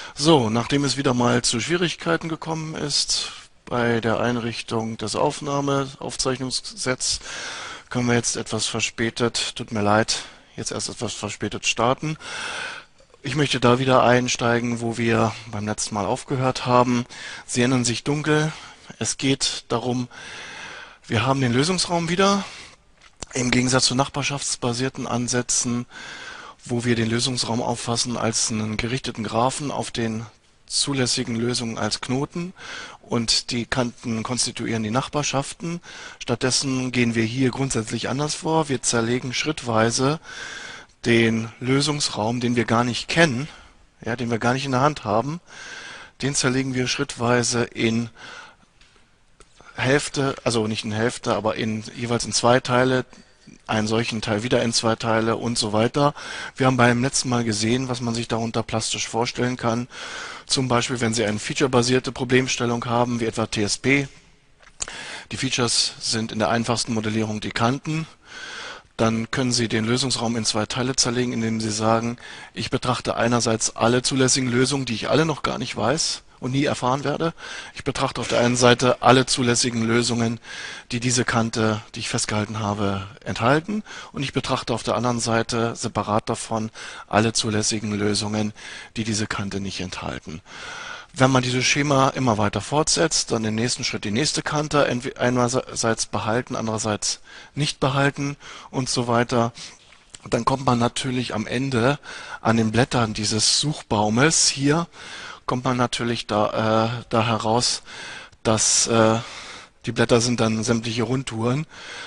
So, nachdem es wieder mal zu Schwierigkeiten gekommen ist bei der Einrichtung des Aufzeichnungssets, können wir jetzt etwas verspätet, tut mir leid, jetzt erst etwas verspätet starten. Ich möchte da wieder einsteigen, wo wir beim letzten Mal aufgehört haben. Sie erinnern sich dunkel. Es geht darum, wir haben den Lösungsraum wieder. Im Gegensatz zu nachbarschaftsbasierten Ansätzen, wo wir den Lösungsraum auffassen als einen gerichteten Graphen auf den zulässigen Lösungen als Knoten und die Kanten konstituieren die Nachbarschaften. Stattdessen gehen wir hier grundsätzlich anders vor. Wir zerlegen schrittweise den Lösungsraum, den wir gar nicht kennen, ja, den wir gar nicht in der Hand haben, den zerlegen wir schrittweise in Hälfte, also nicht in Hälfte, aber jeweils in zwei Teile, einen solchen Teil wieder in zwei Teile und so weiter. Wir haben beim letzten Mal gesehen, was man sich darunter plastisch vorstellen kann. Zum Beispiel, wenn Sie eine featurebasierte Problemstellung haben, wie etwa TSP. Die Features sind in der einfachsten Modellierung die Kanten. Dann können Sie den Lösungsraum in zwei Teile zerlegen, indem Sie sagen, ich betrachte einerseits alle zulässigen Lösungen, die ich alle noch gar nicht weiß und nie erfahren werde. Ich betrachte auf der einen Seite alle zulässigen Lösungen, die diese Kante, die ich festgehalten habe, enthalten. Und ich betrachte auf der anderen Seite separat davon alle zulässigen Lösungen, die diese Kante nicht enthalten. Wenn man dieses Schema immer weiter fortsetzt, dann im nächsten Schritt die nächste Kante einerseits behalten, andererseits nicht behalten und so weiter, dann kommt man natürlich am Ende an den Blättern dieses Suchbaumes hier, kommt man natürlich da heraus, dass die Blätter sind dann sämtliche Rundtouren.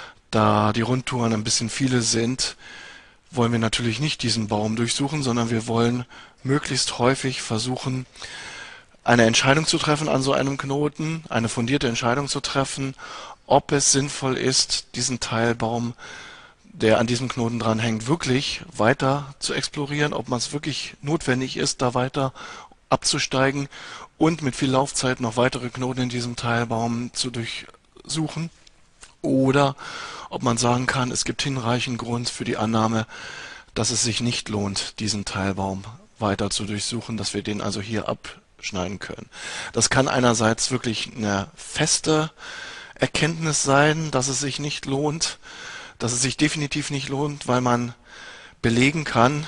Da die Rundtouren ein bisschen viele sind, wollen wir natürlich nicht diesen Baum durchsuchen, sondern wir wollen möglichst häufig versuchen, eine Entscheidung zu treffen an so einem Knoten, eine fundierte Entscheidung zu treffen, ob es sinnvoll ist, diesen Teilbaum, der an diesem Knoten dranhängt, wirklich weiter zu explorieren, ob es wirklich notwendig ist, da weiter abzusteigen und mit viel Laufzeit noch weitere Knoten in diesem Teilbaum zu durchsuchen, oder ob man sagen kann, es gibt hinreichend Grund für die Annahme, dass es sich nicht lohnt, diesen Teilbaum weiter zu durchsuchen, dass wir den also hier abschneiden können. Das kann einerseits wirklich eine feste Erkenntnis sein, dass es sich nicht lohnt, dass es sich definitiv nicht lohnt, weil man belegen kann,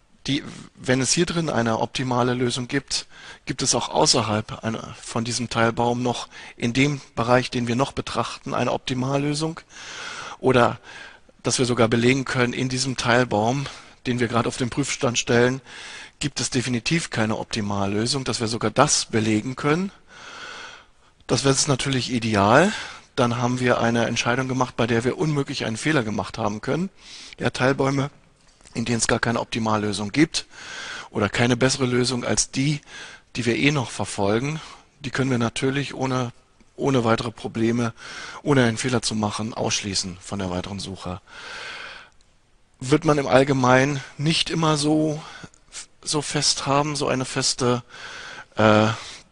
wenn es hier drin eine optimale Lösung gibt, gibt es auch außerhalb von diesem Teilbaum noch in dem Bereich, den wir noch betrachten, eine Optimallösung. Oder dass wir sogar belegen können, in diesem Teilbaum, den wir gerade auf den Prüfstand stellen, gibt es definitiv keine Optimallösung, dass wir sogar das belegen können. Das wäre jetzt natürlich ideal. Dann haben wir eine Entscheidung gemacht, bei der wir unmöglich einen Fehler gemacht haben können. Ja, Teilbäume, in denen es gar keine Optimallösung gibt oder keine bessere Lösung als die, die wir eh noch verfolgen, die können wir natürlich ohne weitere Probleme, ohne einen Fehler zu machen, ausschließen von der weiteren Suche. Wird man im Allgemeinen nicht immer so fest haben, äh,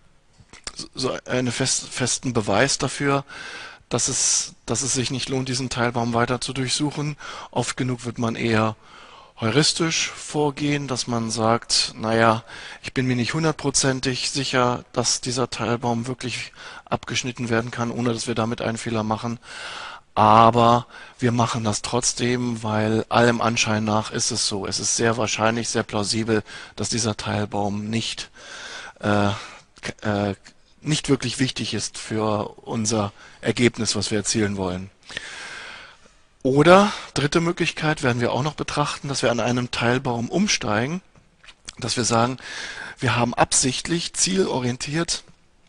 festen Beweis dafür, dass es sich nicht lohnt, diesen Teilbaum weiter zu durchsuchen. Oft genug wird man eher heuristisch vorgehen, dass man sagt, naja, ich bin mir nicht hundertprozentig sicher, dass dieser Teilbaum wirklich abgeschnitten werden kann, ohne dass wir damit einen Fehler machen. Aber wir machen das trotzdem, weil allem Anschein nach ist es so. Es ist sehr wahrscheinlich, sehr plausibel, dass dieser Teilbaum äh, nicht wirklich wichtig ist für unser Ergebnis, was wir erzielen wollen. Oder, dritte Möglichkeit werden wir auch noch betrachten, dass wir an einem Teilbaum umsteigen, dass wir sagen, wir haben absichtlich, zielorientiert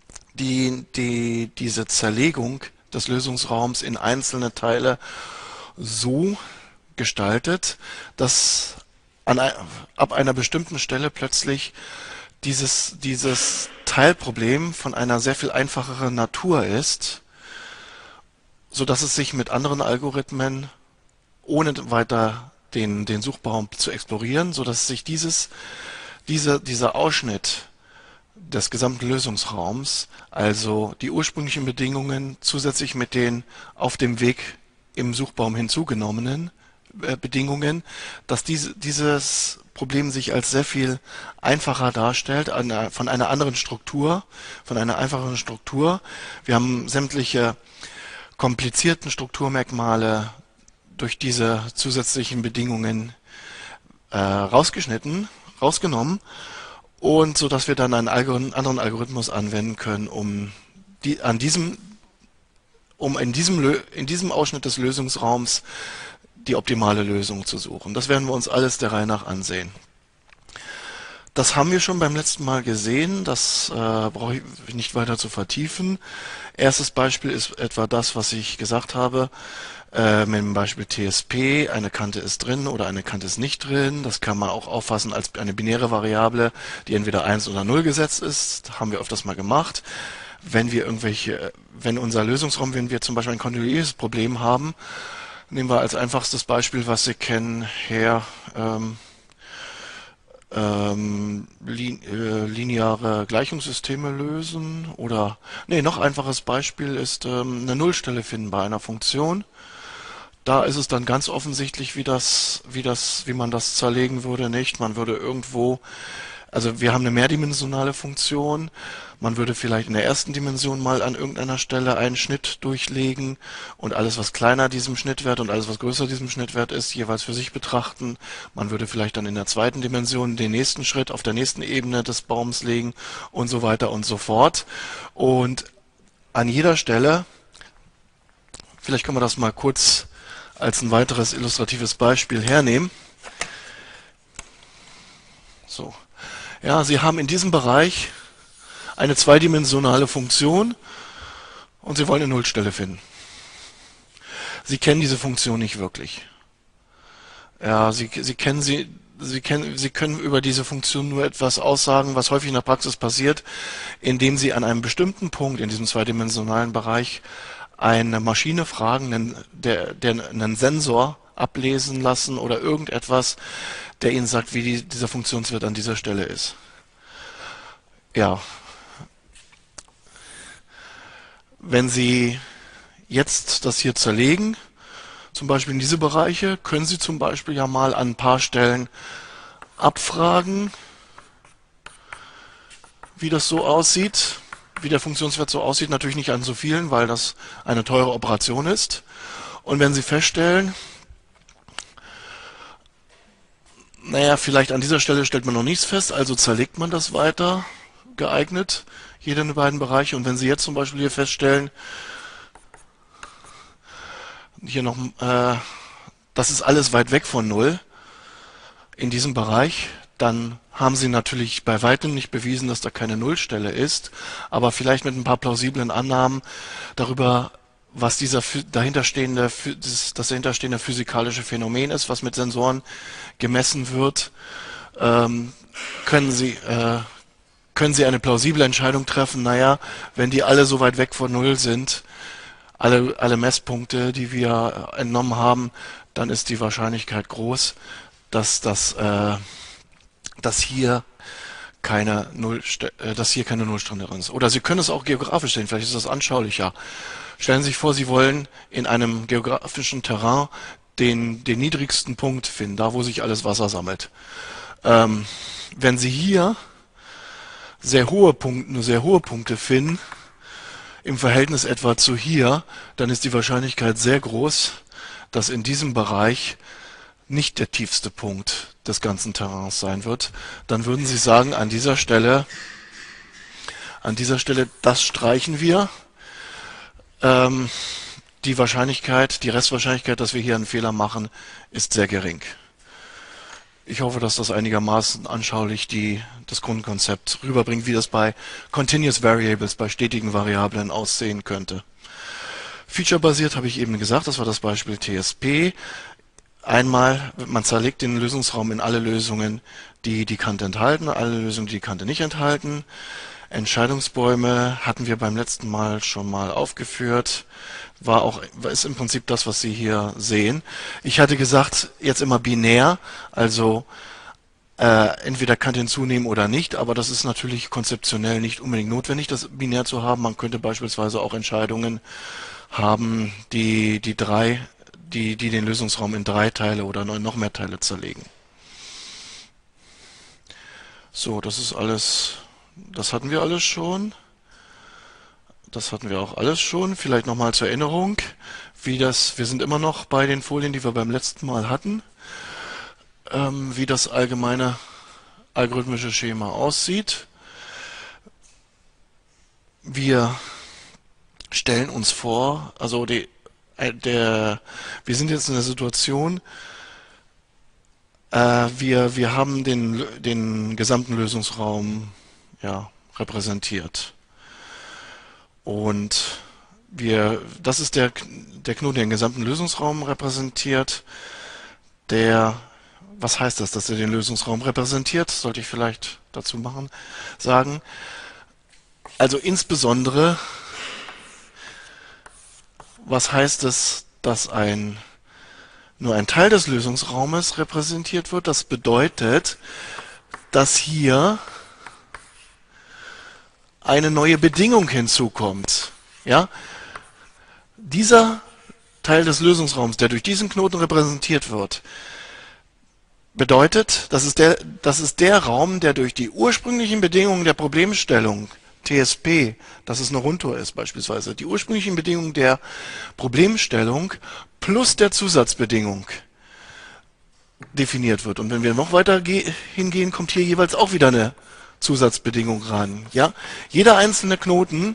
diese Zerlegung des Lösungsraums in einzelne Teile so gestaltet, dass ab einer bestimmten Stelle plötzlich dieses Teilproblem von einer sehr viel einfacheren Natur ist, so dass es sich mit anderen Algorithmen, ohne weiter den Suchbaum zu explorieren, so dass sich dieser Ausschnitt des gesamten Lösungsraums, also die ursprünglichen Bedingungen zusätzlich mit den auf dem Weg im Suchbaum hinzugenommenen Bedingungen, dass dieses Problem sich als sehr viel einfacher darstellt, von einer anderen Struktur, von einer einfacheren Struktur. Wir haben sämtliche komplizierten Strukturmerkmale durch diese zusätzlichen Bedingungen rausgenommen und so dass wir dann einen anderen Algorithmus anwenden können, um in diesem Ausschnitt des Lösungsraums die optimale Lösung zu suchen. Das werden wir uns alles der Reihe nach ansehen. Das haben wir schon beim letzten Mal gesehen, das brauche ich nicht weiter zu vertiefen. Erstes Beispiel ist etwa das, was ich gesagt habe, mit dem Beispiel TSP, eine Kante ist drin oder eine Kante ist nicht drin. Das kann man auch auffassen als eine binäre Variable, die entweder 1 oder 0 gesetzt ist. Haben wir öfters mal gemacht. Wenn wir wenn wir zum Beispiel ein kontinuierliches Problem haben, nehmen wir als einfachstes Beispiel, was Sie kennen, lineare Gleichungssysteme lösen oder, nee, noch einfaches Beispiel ist eine Nullstelle finden bei einer Funktion. Da ist es dann ganz offensichtlich, wie man das zerlegen würde, nicht? Man würde irgendwo, also wir haben eine mehrdimensionale Funktion. Man würde vielleicht in der ersten Dimension mal an irgendeiner Stelle einen Schnitt durchlegen und alles, was kleiner diesem Schnittwert und alles, was größer diesem Schnittwert ist, jeweils für sich betrachten. Man würde vielleicht dann in der zweiten Dimension den nächsten Schritt auf der nächsten Ebene des Baums legen und so weiter und so fort. Und an jeder Stelle, vielleicht können wir das mal kurz als ein weiteres illustratives Beispiel hernehmen. So. Ja, Sie haben in diesem Bereich eine zweidimensionale Funktion und Sie wollen eine Nullstelle finden. Sie kennen diese Funktion nicht wirklich. Ja, Sie können über diese Funktion nur etwas aussagen, was häufig in der Praxis passiert, indem Sie an einem bestimmten Punkt in diesem zweidimensionalen Bereich eine Maschine fragen, der einen Sensor ablesen lassen oder irgendetwas, der Ihnen sagt, wie dieser Funktionswert an dieser Stelle ist. Ja. Wenn Sie jetzt das hier zerlegen, zum Beispiel in diese Bereiche, können Sie zum Beispiel ja mal an ein paar Stellen abfragen, wie das so aussieht, wie der Funktionswert so aussieht. Natürlich nicht an so vielen, weil das eine teure Operation ist. Und wenn Sie feststellen, naja, vielleicht an dieser Stelle stellt man noch nichts fest, also zerlegt man das weiter geeignet, jeder der beiden Bereiche. Und wenn Sie jetzt zum Beispiel hier feststellen, hier noch, das ist alles weit weg von Null in diesem Bereich, dann haben Sie natürlich bei weitem nicht bewiesen, dass da keine Nullstelle ist, aber vielleicht mit ein paar plausiblen Annahmen darüber, was das dahinterstehende physikalische Phänomen ist, was mit Sensoren gemessen wird, können Sie eine plausible Entscheidung treffen, naja, wenn die alle so weit weg von Null sind, alle Messpunkte, die wir entnommen haben, dann ist die Wahrscheinlichkeit groß, dass hier keine Nullstelle drin ist. Oder Sie können es auch geografisch sehen, vielleicht ist das anschaulicher. Stellen Sie sich vor, Sie wollen in einem geografischen Terrain den niedrigsten Punkt finden, da wo sich alles Wasser sammelt. Wenn Sie hier nur sehr hohe Punkte finden, im Verhältnis etwa zu hier, dann ist die Wahrscheinlichkeit sehr groß, dass in diesem Bereich nicht der tiefste Punkt des ganzen Terrains sein wird. Dann würden Sie sagen, an dieser Stelle, das streichen wir. Die Restwahrscheinlichkeit, dass wir hier einen Fehler machen, ist sehr gering. Ich hoffe, dass das einigermaßen anschaulich das Grundkonzept rüberbringt, wie das bei Continuous Variables, bei stetigen Variablen aussehen könnte. Feature-basiert habe ich eben gesagt, das war das Beispiel TSP. Einmal, man zerlegt den Lösungsraum in alle Lösungen, die die Kante enthalten, alle Lösungen, die die Kante nicht enthalten. Entscheidungsbäume hatten wir beim letzten Mal schon mal aufgeführt. Ist im Prinzip das, was Sie hier sehen. Ich hatte gesagt, jetzt immer binär, also entweder Kante hinzunehmen oder nicht, aber das ist natürlich konzeptionell nicht unbedingt notwendig, das binär zu haben. Man könnte beispielsweise auch Entscheidungen haben, die den Lösungsraum in 3 Teile oder noch mehr Teile zerlegen. So, das ist alles, das hatten wir alles schon. Das hatten wir auch alles schon. Vielleicht nochmal zur Erinnerung, wir sind immer noch bei den Folien, die wir beim letzten Mal hatten, wie das allgemeine algorithmische Schema aussieht. Wir stellen uns vor, also wir sind jetzt in der Situation, wir haben den gesamten Lösungsraum, ja, repräsentiert. Und das ist der Knoten, der den gesamten Lösungsraum repräsentiert. Was heißt das, dass er den Lösungsraum repräsentiert? Sollte ich vielleicht dazu sagen. Also insbesondere, was heißt es, dass nur ein Teil des Lösungsraumes repräsentiert wird? Das bedeutet, dass hier eine neue Bedingung hinzukommt. Ja? Dieser Teil des Lösungsraums, der durch diesen Knoten repräsentiert wird, bedeutet, das ist der Raum, der durch die ursprünglichen Bedingungen der Problemstellung, TSP, dass es eine Rundtour ist beispielsweise, die ursprünglichen Bedingungen der Problemstellung plus der Zusatzbedingung definiert wird. Und wenn wir noch weiter hingehen, kommt hier jeweils auch wieder eine Zusatzbedingung ran. Ja? Jeder einzelne Knoten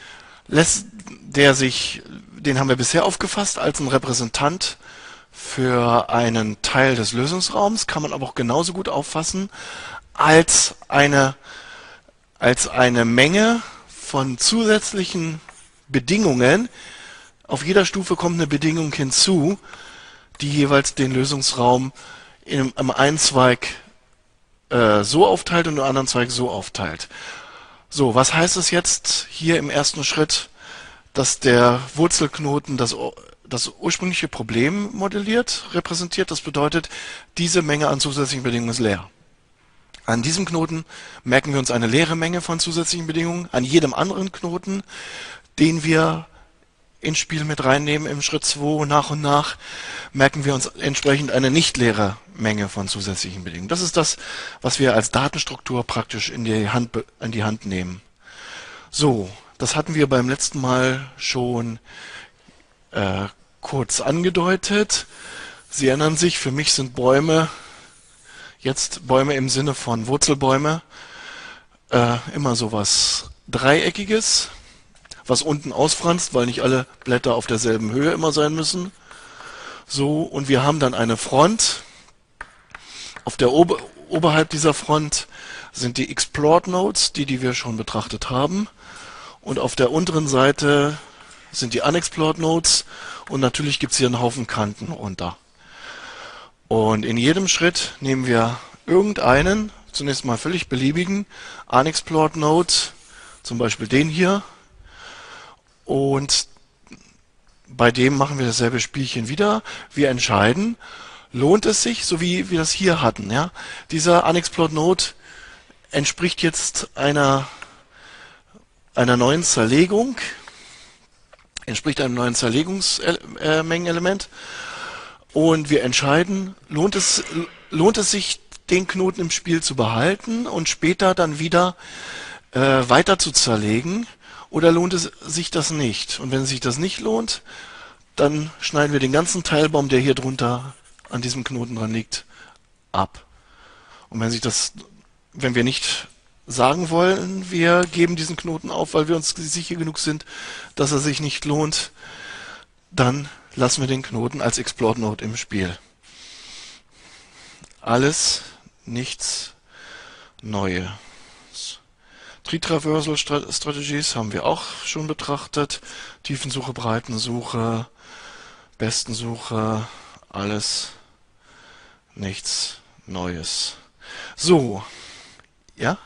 den haben wir bisher aufgefasst als ein Repräsentant für einen Teil des Lösungsraums, kann man aber auch genauso gut auffassen als eine Menge von zusätzlichen Bedingungen. Auf jeder Stufe kommt eine Bedingung hinzu, die jeweils den Lösungsraum im einen Zweig so aufteilt und im anderen Zweig so aufteilt. So, was heißt es jetzt hier im ersten Schritt, dass der Wurzelknoten das ursprüngliche Problem repräsentiert? Das bedeutet, diese Menge an zusätzlichen Bedingungen ist leer. An diesem Knoten merken wir uns eine leere Menge von zusätzlichen Bedingungen. An jedem anderen Knoten, den wir ins Spiel mit reinnehmen im Schritt 2 nach und nach, merken wir uns entsprechend eine nicht leere Menge von zusätzlichen Bedingungen. Das ist das, was wir als Datenstruktur praktisch in die Hand nehmen. So, das hatten wir beim letzten Mal schon kurz angedeutet. Sie erinnern sich, für mich sind Bäume, jetzt Bäume im Sinne von Wurzelbäume, immer sowas Dreieckiges, was unten ausfranst, weil nicht alle Blätter auf derselben Höhe immer sein müssen. So, und wir haben dann eine Front. Oberhalb dieser Front sind die Explored Nodes, die wir schon betrachtet haben. Und auf der unteren Seite sind die Unexplored Nodes. Und natürlich gibt es hier einen Haufen Kanten runter. Und in jedem Schritt nehmen wir irgendeinen, zunächst mal völlig beliebigen, Unexplored Node, zum Beispiel den hier. Und bei dem machen wir dasselbe Spielchen wieder. Wir entscheiden, lohnt es sich, so wie wir das hier hatten. Ja? Dieser Unexplored Node entspricht jetzt einer neuen Zerlegung, entspricht einem neuen Zerlegungsmengenelement. Und wir entscheiden, lohnt es sich, den Knoten im Spiel zu behalten und später dann wieder weiter zu zerlegen. Oder lohnt es sich das nicht? Und wenn sich das nicht lohnt, dann schneiden wir den ganzen Teilbaum, der hier drunter an diesem Knoten dran liegt, ab. Und wenn wir nicht sagen wollen, wir geben diesen Knoten auf, weil wir uns sicher genug sind, dass er sich nicht lohnt, dann lassen wir den Knoten als Explored Node im Spiel. Alles, nichts, Neue. Tree-Traversal Strategies haben wir auch schon betrachtet. Tiefensuche, Breitensuche, Bestensuche, alles, nichts Neues. So, ja?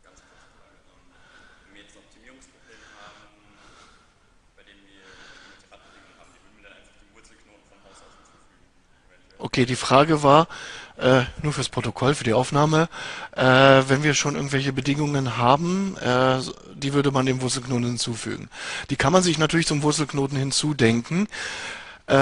Wenn wir jetzt ein Optimierungsproblem haben, bei dem wir bestimmte Randbedingungen haben, die würden wir dann einfach die Wurzelknoten von Haus aus hinzufügen. Okay, die Frage war, nur fürs Protokoll, für die Aufnahme, wenn wir schon irgendwelche Bedingungen haben, die würde man dem Wurzelknoten hinzufügen. Die kann man sich natürlich zum Wurzelknoten hinzudenken.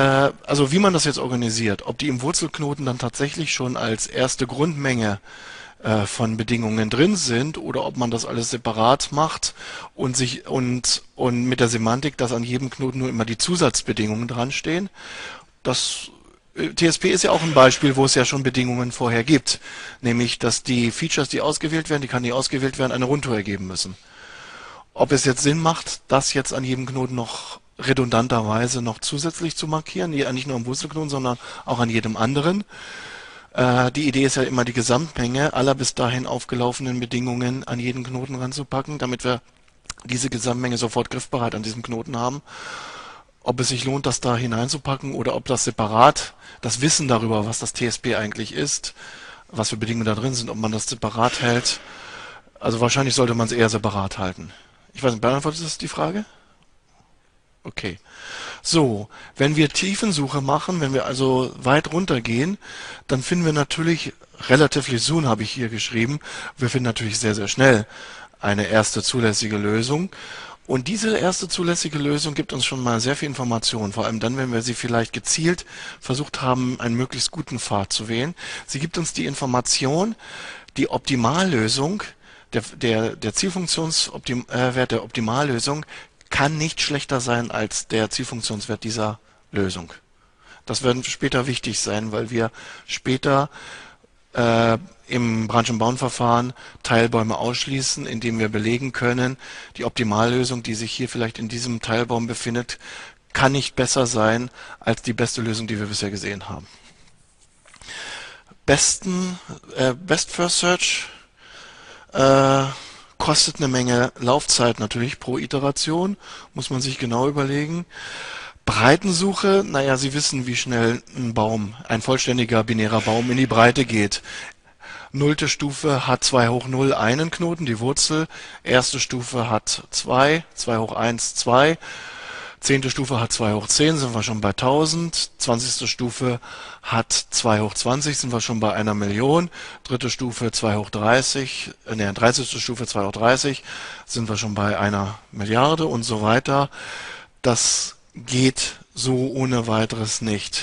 Also wie man das jetzt organisiert, ob die im Wurzelknoten dann tatsächlich schon als erste Grundmenge von Bedingungen drin sind oder ob man das alles separat macht und mit der Semantik, dass an jedem Knoten nur immer die Zusatzbedingungen dran stehen. Das TSP ist ja auch ein Beispiel, wo es ja schon Bedingungen vorher gibt, nämlich dass die Features, die ausgewählt werden, die kann nicht ausgewählt werden, eine Rundtour ergeben müssen. Ob es jetzt Sinn macht, das jetzt an jedem Knoten noch redundanterweise noch zusätzlich zu markieren, nicht nur am Wurzelknoten, sondern auch an jedem anderen. Die Idee ist ja immer, die Gesamtmenge aller bis dahin aufgelaufenen Bedingungen an jeden Knoten ranzupacken, damit wir diese Gesamtmenge sofort griffbereit an diesem Knoten haben. Ob es sich lohnt, das da hineinzupacken oder ob das separat, das Wissen darüber, was das TSP eigentlich ist, was für Bedingungen da drin sind, ob man das separat hält. Also wahrscheinlich sollte man es eher separat halten. Ich weiß nicht, beantwortet das die Frage? Okay. So, wenn wir Tiefensuche machen, wenn wir also weit runtergehen, dann finden wir natürlich, relativ soon habe ich hier geschrieben, wir finden natürlich sehr, sehr schnell eine erste zulässige Lösung. Und diese erste zulässige Lösung gibt uns schon mal sehr viel Information, vor allem dann, wenn wir sie vielleicht gezielt versucht haben, einen möglichst guten Pfad zu wählen. Sie gibt uns die Information, die Optimallösung, der Zielfunktionswert der Optimallösung kann nicht schlechter sein als der Zielfunktionswert dieser Lösung. Das wird später wichtig sein, weil wir später im Branch- und Bound-Verfahren Teilbäume ausschließen, indem wir belegen können, die Optimallösung, die sich hier vielleicht in diesem Teilbaum befindet, kann nicht besser sein als die beste Lösung, die wir bisher gesehen haben. Best First Search kostet eine Menge Laufzeit natürlich pro Iteration, muss man sich genau überlegen. Breitensuche, naja, Sie wissen, wie schnell ein vollständiger binärer Baum in die Breite geht. Nullte Stufe hat 2 hoch 0 einen Knoten, die Wurzel. Erste Stufe hat 2, 2 hoch 1, 2. Zehnte Stufe hat 2 hoch 10, sind wir schon bei 1000. 20. Stufe hat 2 hoch 20, sind wir schon bei 1 Million. Dritte Stufe 2 hoch 30, 30. Stufe 2 hoch 30, sind wir schon bei 1 Milliarde und so weiter. Das geht so ohne weiteres nicht.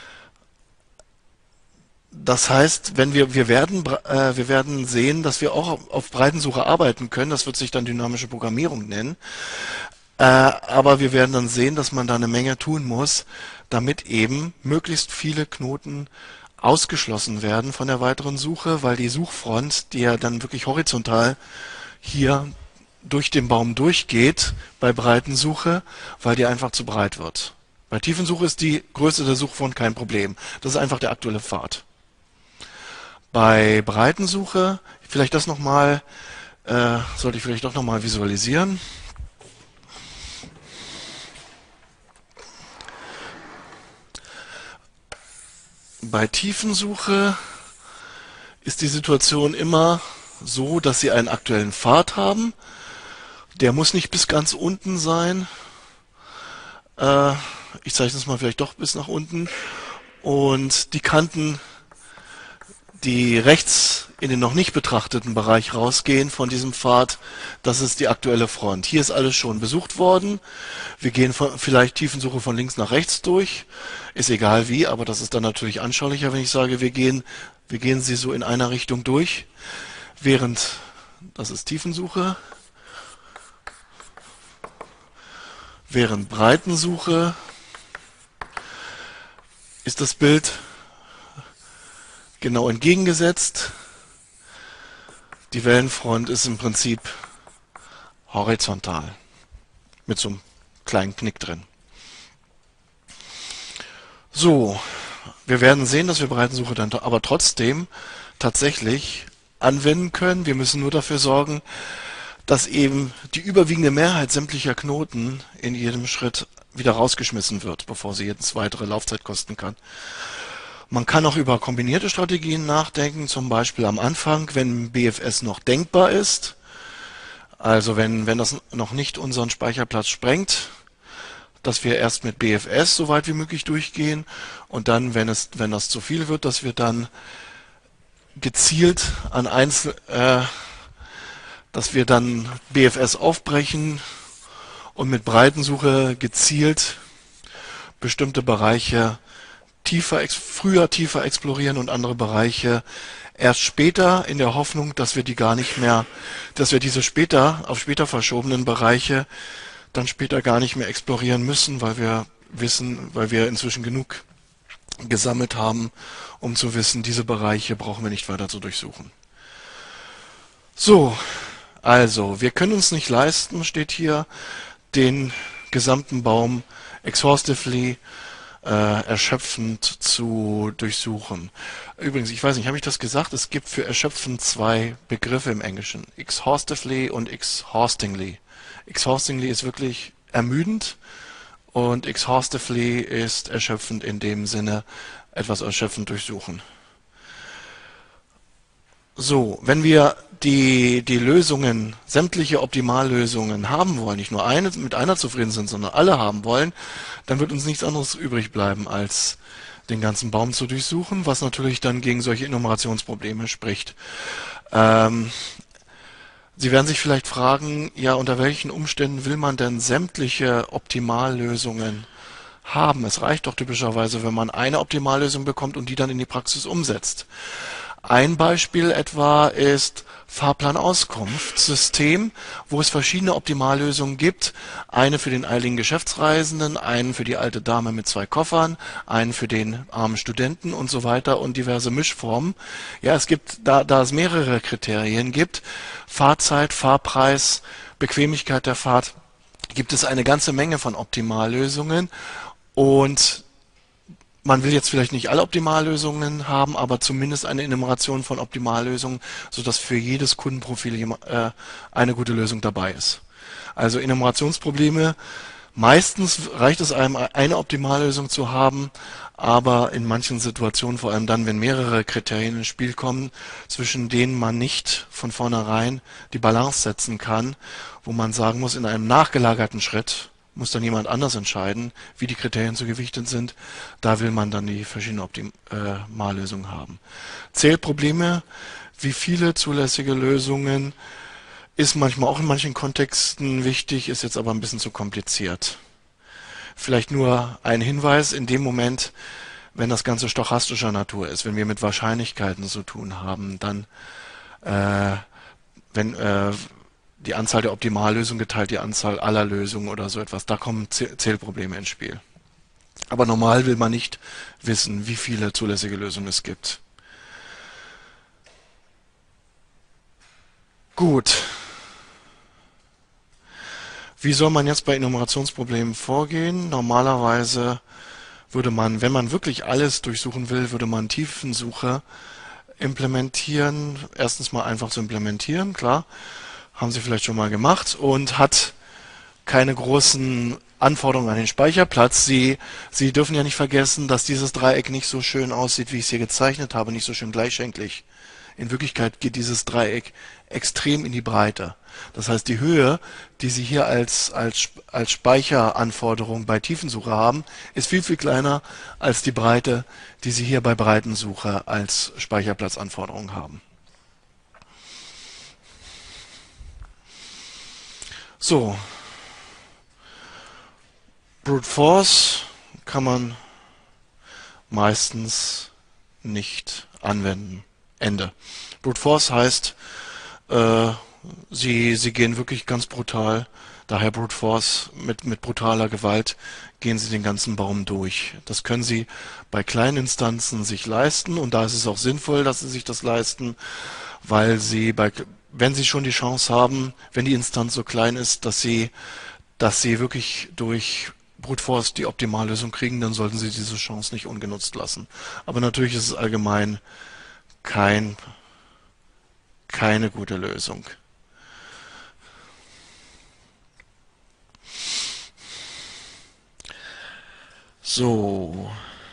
Das heißt, wir werden sehen, dass wir auch auf Breitensuche arbeiten können. Das wird sich dann dynamische Programmierung nennen. Aber wir werden dann sehen, dass man da eine Menge tun muss, damit eben möglichst viele Knoten ausgeschlossen werden von der weiteren Suche, weil die Suchfront, die ja dann wirklich horizontal hier durch den Baum durchgeht bei Breitensuche, weil die einfach zu breit wird. Bei Tiefensuche ist die Größe der Suchfront kein Problem. Das ist einfach der aktuelle Pfad. Bei Breitensuche, vielleicht das nochmal, sollte ich vielleicht doch nochmal visualisieren. Bei Tiefensuche ist die Situation immer so, dass Sie einen aktuellen Pfad haben. Der muss nicht bis ganz unten sein. Ich zeichne es mal vielleicht doch bis nach unten. Und die Kanten, die rechts in den noch nicht betrachteten Bereich rausgehen von diesem Pfad, das ist die aktuelle Front. Hier ist alles schon besucht worden. Wir gehen vielleicht Tiefensuche von links nach rechts durch. Ist egal wie, aber das ist dann natürlich anschaulicher, wenn ich sage, wir gehen sie so in einer Richtung durch. Das ist Tiefensuche. Während Breitensuche ist das Bild genau entgegengesetzt. Die Wellenfront ist im Prinzip horizontal mit so einem kleinen Knick drin. So, wir werden sehen, dass wir Breitensuche dann aber trotzdem tatsächlich anwenden können. Wir müssen nur dafür sorgen, dass eben die überwiegende Mehrheit sämtlicher Knoten in jedem Schritt wieder rausgeschmissen wird, bevor sie jetzt weitere Laufzeit kosten kann. Man kann auch über kombinierte Strategien nachdenken, zum Beispiel am Anfang, wenn BFS noch denkbar ist, also wenn das noch nicht unseren Speicherplatz sprengt, dass wir erst mit BFS so weit wie möglich durchgehen und dann, wenn das zu viel wird, dass wir dann gezielt dass wir dann BFS aufbrechen und mit Breitensuche gezielt bestimmte Bereiche früher tiefer explorieren und andere Bereiche erst später in der Hoffnung, dass wir die gar nicht mehr, dass wir diese auf später verschobenen Bereiche dann später gar nicht mehr explorieren müssen, weil wir inzwischen genug gesammelt haben, um zu wissen, diese Bereiche brauchen wir nicht weiter zu durchsuchen. So, also, wir können uns nicht leisten, steht hier, den gesamten Baum exhaustively, erschöpfend zu durchsuchen. Übrigens, ich weiß nicht, habe ich das gesagt? Es gibt für erschöpfend zwei Begriffe im Englischen. Exhaustively und exhaustingly. Exhaustingly ist wirklich ermüdend und exhaustively ist erschöpfend in dem Sinne, etwas erschöpfend durchsuchen. So, wenn wir die Lösungen, sämtliche Optimallösungen haben wollen, nicht nur mit einer zufrieden sind, sondern alle haben wollen, dann wird uns nichts anderes übrig bleiben, als den ganzen Baum zu durchsuchen, was natürlich dann gegen solche Enumerationsprobleme spricht. Sie werden sich vielleicht fragen, ja, unter welchen Umständen will man denn sämtliche Optimallösungen haben? Es reicht doch typischerweise, wenn man eine Optimallösung bekommt und die dann in die Praxis umsetzt. Ein Beispiel etwa ist Fahrplanauskunftssystem, wo es verschiedene Optimallösungen gibt. Eine für den eiligen Geschäftsreisenden, einen für die alte Dame mit 2 Koffern, einen für den armen Studenten und so weiter und diverse Mischformen. Ja, es gibt, da es mehrere Kriterien gibt, Fahrzeit, Fahrpreis, Bequemlichkeit der Fahrt, gibt es eine ganze Menge von Optimallösungen und man will jetzt vielleicht nicht alle Optimallösungen haben, aber zumindest eine Enumeration von Optimallösungen, sodass für jedes Kundenprofil eine gute Lösung dabei ist. Also Enumerationsprobleme, meistens reicht es einem, eine Optimallösung zu haben, aber in manchen Situationen, vor allem dann, wenn mehrere Kriterien ins Spiel kommen, zwischen denen man nicht von vornherein die Balance setzen kann, wo man sagen muss, in einem nachgelagerten Schritt muss dann jemand anders entscheiden, wie die Kriterien zu gewichtet sind. Da will man dann die verschiedenen Optimallösungen haben. Zählprobleme, wie viele zulässige Lösungen, ist manchmal auch in manchen Kontexten wichtig, ist jetzt aber ein bisschen zu kompliziert. Vielleicht nur ein Hinweis, in dem Moment, wenn das Ganze stochastischer Natur ist, wenn wir mit Wahrscheinlichkeiten zu tun haben, dann wenn die Anzahl der Optimallösungen geteilt die Anzahl aller Lösungen oder so etwas. Da kommen Zählprobleme ins Spiel. Aber normal will man nicht wissen, wie viele zulässige Lösungen es gibt. Gut. Wie soll man jetzt bei Enumerationsproblemen vorgehen? Normalerweise würde man, wenn man wirklich alles durchsuchen will, würde man Tiefensuche implementieren. Erstens mal einfach zu implementieren, klar. Haben Sie vielleicht schon mal gemacht und hat keine großen Anforderungen an den Speicherplatz. Sie dürfen ja nicht vergessen, dass dieses Dreieck nicht so schön aussieht, wie ich es hier gezeichnet habe, nicht so schön gleichschenklig. In Wirklichkeit geht dieses Dreieck extrem in die Breite. Das heißt, die Höhe, die Sie hier als Speicheranforderung bei Tiefensuche haben, ist viel, viel kleiner als die Breite, die Sie hier bei Breitensuche als Speicherplatzanforderung haben. So, Brute Force kann man meistens nicht anwenden. Ende. Brute Force heißt, sie gehen wirklich ganz brutal, daher Brute Force, mit brutaler Gewalt gehen sie den ganzen Baum durch. Das können sie bei kleinen Instanzen sich leisten und da ist es auch sinnvoll, dass sie sich das leisten, weil wenn sie schon die Chance haben, wenn die Instanz so klein ist, dass sie wirklich durch Brute Force die Optimallösung kriegen, dann sollten sie diese Chance nicht ungenutzt lassen. Aber natürlich ist es allgemein keine gute Lösung. So.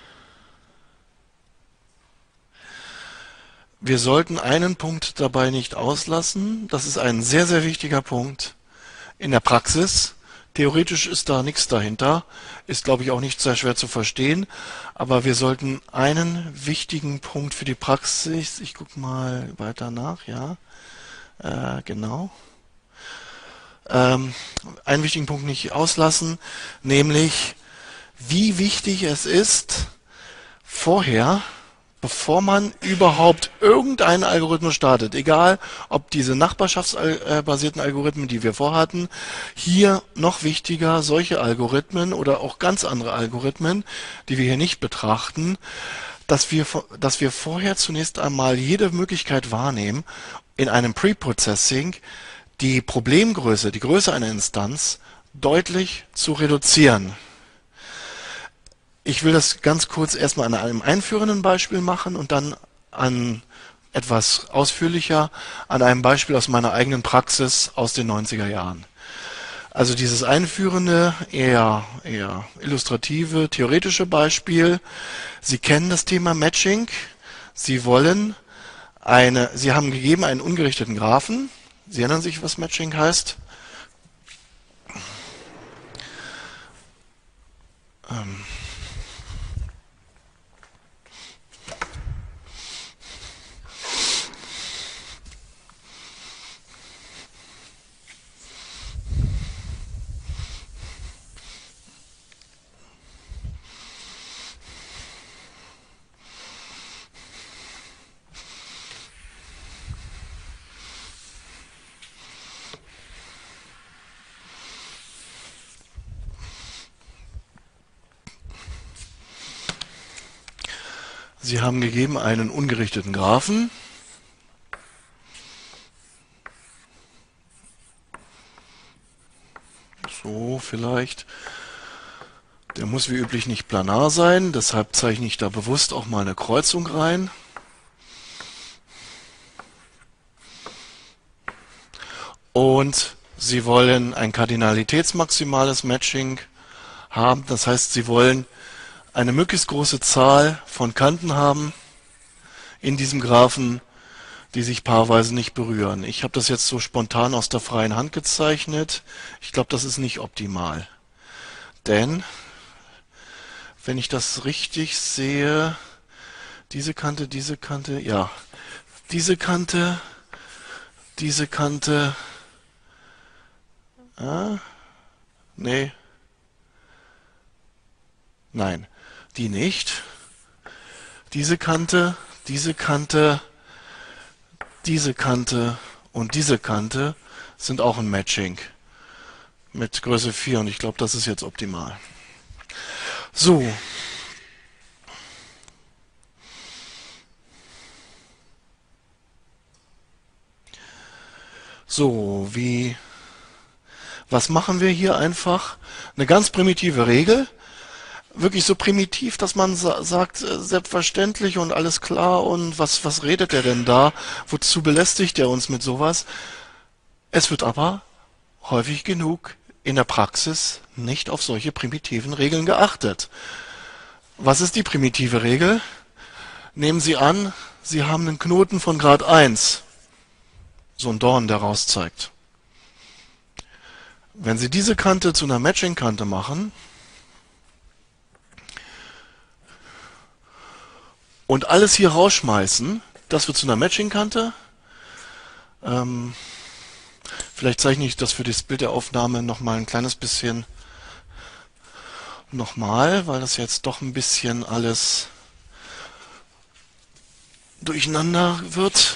Wir sollten einen Punkt dabei nicht auslassen. Das ist ein sehr, sehr wichtiger Punkt in der Praxis. Theoretisch ist da nichts dahinter, ist glaube ich auch nicht sehr schwer zu verstehen, aber wir sollten einen wichtigen Punkt für die Praxis, ich gucke mal weiter nach, ja, genau, einen wichtigen Punkt nicht auslassen, nämlich wie wichtig es ist, vorher, bevor man überhaupt irgendeinen Algorithmus startet, egal ob diese nachbarschaftsbasierten Algorithmen, die wir vorhatten, hier noch wichtiger solche Algorithmen oder auch ganz andere Algorithmen, die wir hier nicht betrachten, dass wir vorher zunächst einmal jede Möglichkeit wahrnehmen, in einem Preprocessing die Problemgröße, die Größe einer Instanz deutlich zu reduzieren. Ich will das ganz kurz erstmal an einem einführenden Beispiel machen und dann etwas ausführlicher an einem Beispiel aus meiner eigenen Praxis aus den 90er Jahren. Also dieses einführende, eher illustrative, theoretische Beispiel. Sie kennen das Thema Matching. Sie haben gegeben einen ungerichteten Graphen. Sie erinnern sich, was Matching heißt? Sie haben gegeben einen ungerichteten Graphen. So vielleicht. Der muss wie üblich nicht planar sein, deshalb zeichne ich da bewusst auch mal eine Kreuzung rein. Und Sie wollen ein kardinalitätsmaximales Matching haben, das heißt, Sie wollen eine möglichst große Zahl von Kanten haben in diesem Graphen, die sich paarweise nicht berühren. Ich habe das jetzt so spontan aus der freien Hand gezeichnet. Ich glaube, das ist nicht optimal. Denn, wenn ich das richtig sehe, diese Kante, ja, diese Kante, nee, nein, die nicht. Diese Kante und diese Kante sind auch ein Matching mit Größe 4 und ich glaube, das ist jetzt optimal. So. Was machen wir hier einfach? Eine ganz primitive Regel. Wirklich so primitiv, dass man sagt, selbstverständlich und alles klar und was redet er denn da? Wozu belästigt er uns mit sowas? Es wird aber häufig genug in der Praxis nicht auf solche primitiven Regeln geachtet. Was ist die primitive Regel? Nehmen Sie an, Sie haben einen Knoten von Grad 1. So ein Dorn, der raus zeigt. Wenn Sie diese Kante zu einer Matching-Kante machen und alles hier rausschmeißen, das wird zu einer Matching-Kante. Vielleicht zeichne ich das für das Bild der Aufnahme nochmal ein kleines bisschen nochmal, weil das jetzt doch ein bisschen alles durcheinander wird.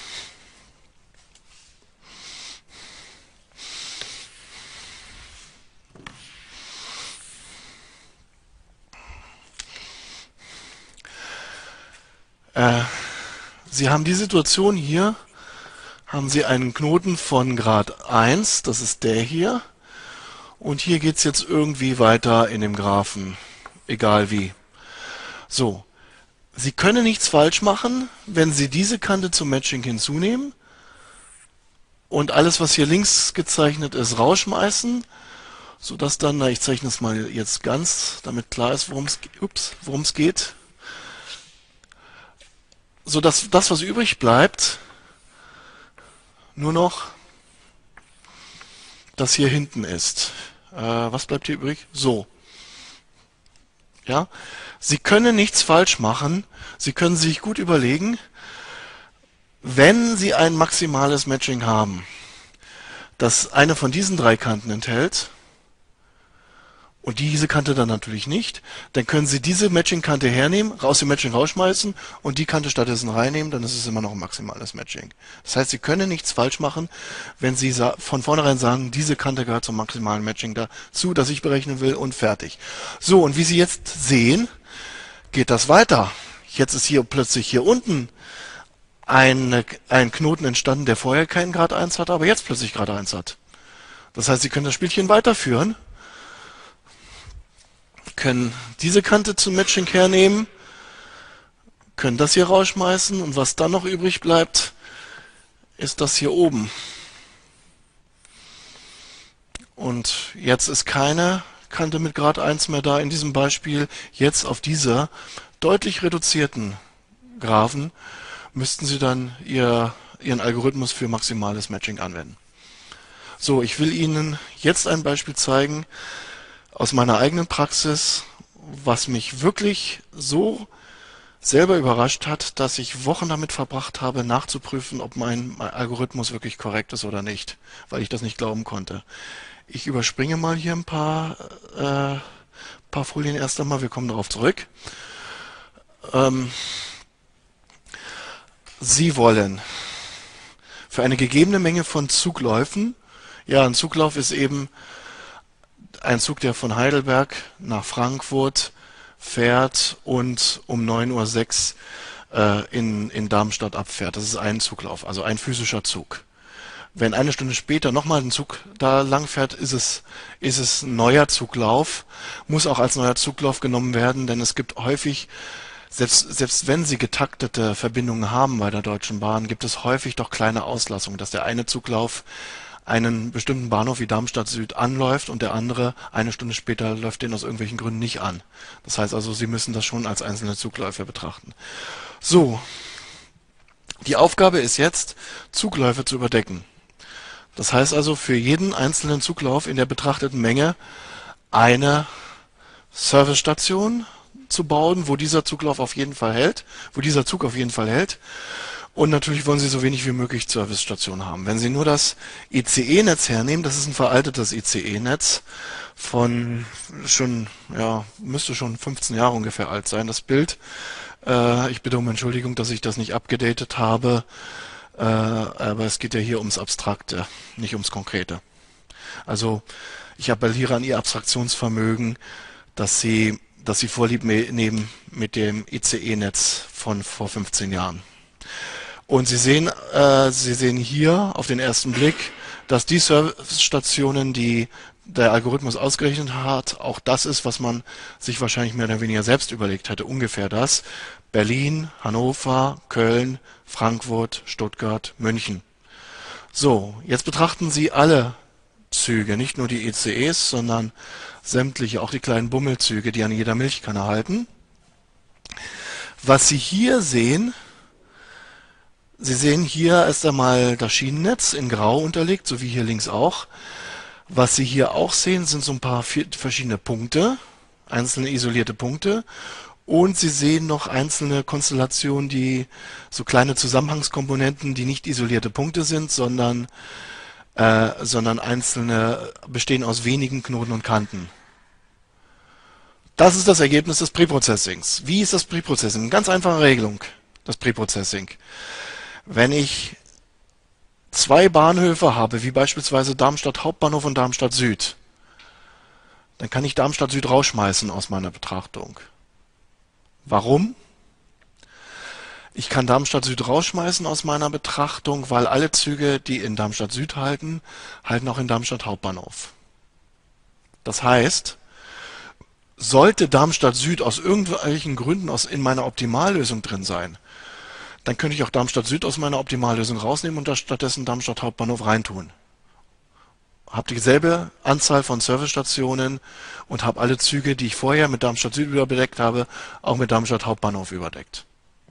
Sie haben die Situation hier, haben Sie einen Knoten von Grad 1, das ist der hier, und hier geht es jetzt irgendwie weiter in dem Graphen, egal wie. So, Sie können nichts falsch machen, wenn Sie diese Kante zum Matching hinzunehmen und alles, was hier links gezeichnet ist, rausschmeißen, sodass dann, ich zeichne es mal jetzt ganz, damit klar ist, worum es geht, sodass das, was übrig bleibt, nur noch das hier hinten ist. Was bleibt hier übrig? So. Ja? Sie können nichts falsch machen. Sie können sich gut überlegen, wenn Sie ein maximales Matching haben, das eine von diesen drei Kanten enthält Und diese Kante dann natürlich nicht. Dann können Sie diese Matching-Kante hernehmen, aus dem Matching rausschmeißen und die Kante stattdessen reinnehmen, dann ist es immer noch ein maximales Matching. Das heißt, Sie können nichts falsch machen, wenn Sie von vornherein sagen, diese Kante gehört zum maximalen Matching dazu, das ich berechnen will und fertig. So, und wie Sie jetzt sehen, geht das weiter. Jetzt ist hier plötzlich hier unten ein Knoten entstanden, der vorher keinen Grad 1 hatte, aber jetzt plötzlich Grad 1 hat. Das heißt, Sie können das Spielchen weiterführen, können diese Kante zum Matching hernehmen, können das hier rausschmeißen und was dann noch übrig bleibt, ist das hier oben. Und jetzt ist keine Kante mit Grad 1 mehr da in diesem Beispiel. Jetzt auf dieser deutlich reduzierten Graphen müssten Sie dann Ihren Algorithmus für maximales Matching anwenden. So, ich will Ihnen jetzt ein Beispiel zeigen aus meiner eigenen Praxis, was mich wirklich so selber überrascht hat, dass ich Wochen damit verbracht habe, nachzuprüfen, ob mein Algorithmus wirklich korrekt ist oder nicht, weil ich das nicht glauben konnte. Ich überspringe mal hier ein paar Folien erst einmal, wir kommen darauf zurück. Sie wollen für eine gegebene Menge von Zugläufen, ja, ein Zuglauf ist eben ein Zug, der von Heidelberg nach Frankfurt fährt und um 9:06 Uhr in Darmstadt abfährt. Das ist ein Zuglauf, also ein physischer Zug. Wenn eine Stunde später nochmal ein Zug da lang fährt, ist es ein neuer Zuglauf, muss auch als neuer Zuglauf genommen werden, denn es gibt häufig, selbst wenn Sie getaktete Verbindungen haben bei der Deutschen Bahn, gibt es häufig doch kleine Auslassungen, dass der eine Zuglauf einen bestimmten Bahnhof wie Darmstadt Süd anläuft und der andere eine Stunde später läuft den aus irgendwelchen Gründen nicht an. Das heißt also, Sie müssen das schon als einzelne Zugläufe betrachten. So, die Aufgabe ist jetzt, Zugläufe zu überdecken. Das heißt also, für jeden einzelnen Zuglauf in der betrachteten Menge eine Servicestation zu bauen, wo dieser Zuglauf auf jeden Fall hält, wo dieser Zug auf jeden Fall hält. Und natürlich wollen Sie so wenig wie möglich Servicestationen haben. Wenn Sie nur das ICE-Netz hernehmen, das ist ein veraltetes ICE-Netz von müsste schon 15 Jahre ungefähr alt sein, das Bild. Ich bitte um Entschuldigung, dass ich das nicht abgedatet habe, aber es geht ja hier ums Abstrakte, nicht ums Konkrete. Also ich appelliere an Ihr Abstraktionsvermögen, dass Sie Vorlieb nehmen mit dem ICE-Netz von vor 15 Jahren. Und Sie sehen hier auf den ersten Blick, dass die Servicestationen, die der Algorithmus ausgerechnet hat, auch das ist, was man sich wahrscheinlich mehr oder weniger selbst überlegt hätte, ungefähr das. Berlin, Hannover, Köln, Frankfurt, Stuttgart, München. So, jetzt betrachten Sie alle Züge, nicht nur die ICEs, sondern sämtliche, auch die kleinen Bummelzüge, die an jeder Milchkanne halten. Was Sie hier sehen, Sie sehen hier erst einmal das Schienennetz in Grau unterlegt, so wie hier links auch. Was Sie hier auch sehen, sind so ein paar verschiedene Punkte, einzelne isolierte Punkte. Und Sie sehen noch einzelne Konstellationen, so kleine Zusammenhangskomponenten, die nicht isolierte Punkte sind, sondern einzelne bestehen aus wenigen Knoten und Kanten. Das ist das Ergebnis des Preprocessings. Wie ist das Preprocessing? Eine ganz einfache Regelung, das Preprocessing. Wenn ich zwei Bahnhöfe habe, wie beispielsweise Darmstadt Hauptbahnhof und Darmstadt Süd, dann kann ich Darmstadt Süd rausschmeißen aus meiner Betrachtung. Warum? Ich kann Darmstadt Süd rausschmeißen aus meiner Betrachtung, weil alle Züge, die in Darmstadt Süd halten, halten auch in Darmstadt Hauptbahnhof. Das heißt, sollte Darmstadt Süd aus irgendwelchen Gründen in meiner Optimallösung drin sein, dann könnte ich auch Darmstadt Süd aus meiner Optimallösung rausnehmen und da stattdessen Darmstadt Hauptbahnhof reintun. Habe dieselbe Anzahl von Servicestationen und habe alle Züge, die ich vorher mit Darmstadt Süd überdeckt habe, auch mit Darmstadt Hauptbahnhof überdeckt.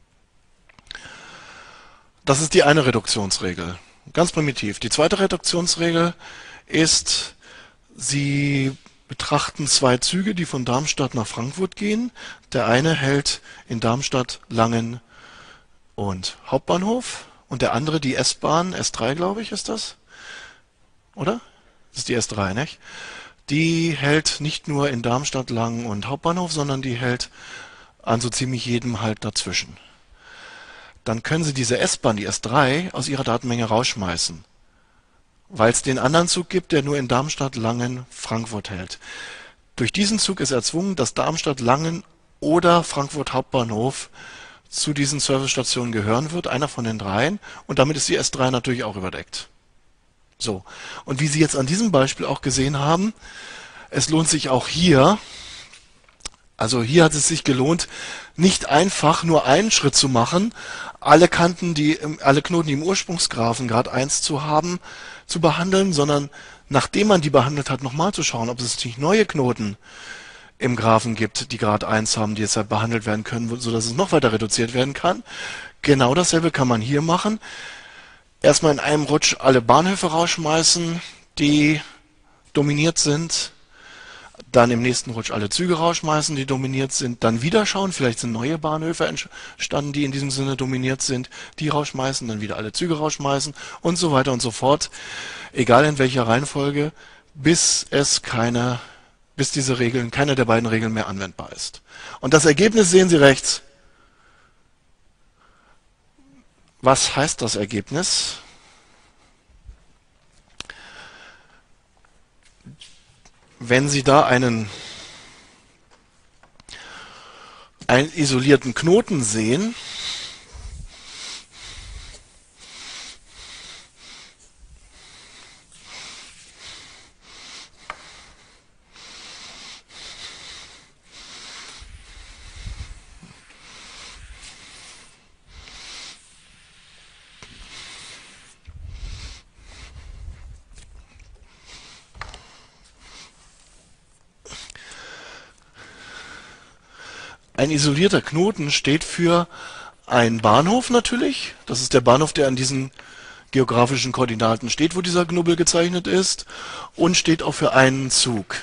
Das ist die eine Reduktionsregel. Ganz primitiv. Die zweite Reduktionsregel ist, Sie betrachten zwei Züge, die von Darmstadt nach Frankfurt gehen. Der eine hält in Darmstadt Langen und Hauptbahnhof und der andere die S-Bahn, S3 glaube ich ist das, oder? Das ist die S3, nicht? Die hält nicht nur in Darmstadt, Langen und Hauptbahnhof, sondern die hält an so ziemlich jedem Halt dazwischen. Dann können Sie diese S-Bahn, die S3, aus Ihrer Datenmenge rausschmeißen, weil es den anderen Zug gibt, der nur in Darmstadt, Langen, Frankfurt hält. Durch diesen Zug ist erzwungen, dass Darmstadt, Langen oder Frankfurt Hauptbahnhof zu diesen Servicestationen gehören wird, einer von den dreien, und damit ist die S3 natürlich auch überdeckt. So. Und wie Sie jetzt an diesem Beispiel auch gesehen haben, es lohnt sich auch hier, also hier hat es sich gelohnt, nicht einfach nur einen Schritt zu machen, alle Knoten, die im Ursprungsgraphen Grad 1 zu haben, zu behandeln, sondern nachdem man die behandelt hat, nochmal zu schauen, ob es nicht neue Knoten im Graphen gibt, die Grad 1 haben, die deshalb behandelt werden können, sodass es noch weiter reduziert werden kann. Genau dasselbe kann man hier machen. Erstmal in einem Rutsch alle Bahnhöfe rausschmeißen, die dominiert sind. Dann im nächsten Rutsch alle Züge rausschmeißen, die dominiert sind. Dann wieder schauen, vielleicht sind neue Bahnhöfe entstanden, die in diesem Sinne dominiert sind. Die rausschmeißen, dann wieder alle Züge rausschmeißen und so weiter und so fort. Egal in welcher Reihenfolge, bis diese Regeln, keine der beiden Regeln mehr anwendbar ist. Und das Ergebnis sehen Sie rechts. Was heißt das Ergebnis? Wenn Sie da einen isolierten Knoten sehen, ein isolierter Knoten steht für einen Bahnhof natürlich. Das ist der Bahnhof, der an diesen geografischen Koordinaten steht, wo dieser Knubbel gezeichnet ist, und steht auch für einen Zug.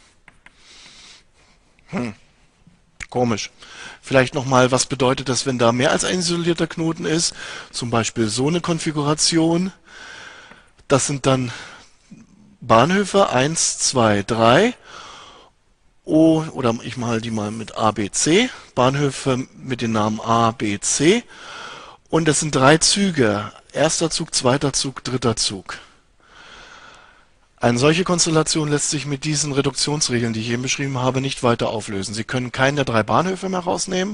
Komisch. Vielleicht nochmal, was bedeutet das, wenn da mehr als ein isolierter Knoten ist? Zum Beispiel so eine Konfiguration. Das sind dann Bahnhöfe 1, 2, 3. Oder ich mal die mal mit A, B, C. Bahnhöfe mit den Namen A, B, C. Und das sind 3 Züge. Erster Zug, zweiter Zug, dritter Zug. Eine solche Konstellation lässt sich mit diesen Reduktionsregeln, die ich eben beschrieben habe, nicht weiter auflösen. Sie können keinen der 3 Bahnhöfe mehr rausnehmen.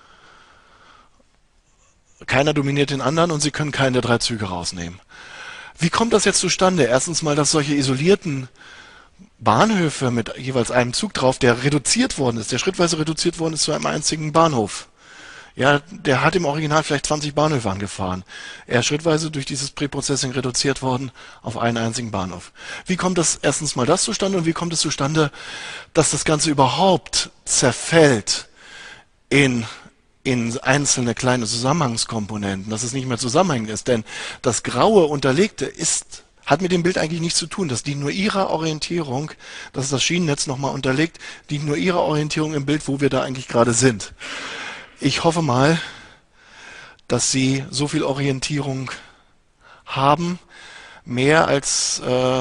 Keiner dominiert den anderen und Sie können keinen der 3 Züge rausnehmen. Wie kommt das jetzt zustande? Erstens mal, dass solche isolierten Bahnhöfe mit jeweils einem Zug drauf, der reduziert worden ist, der schrittweise reduziert worden ist zu einem einzigen Bahnhof. Ja, der hat im Original vielleicht 20 Bahnhöfe angefahren. Er ist schrittweise durch dieses Preprocessing reduziert worden auf einen einzigen Bahnhof. Wie kommt das erstens mal das zustande und wie kommt es zustande, dass das Ganze überhaupt zerfällt in einzelne kleine Zusammenhangskomponenten, dass es nicht mehr zusammenhängend ist? Denn das graue Unterlegte hat mit dem Bild eigentlich nichts zu tun. Das dient nur ihrer Orientierung, das ist das Schienennetz nochmal unterlegt, dient nur ihrer Orientierung im Bild, wo wir da eigentlich gerade sind. Ich hoffe mal, dass Sie so viel Orientierung haben, mehr als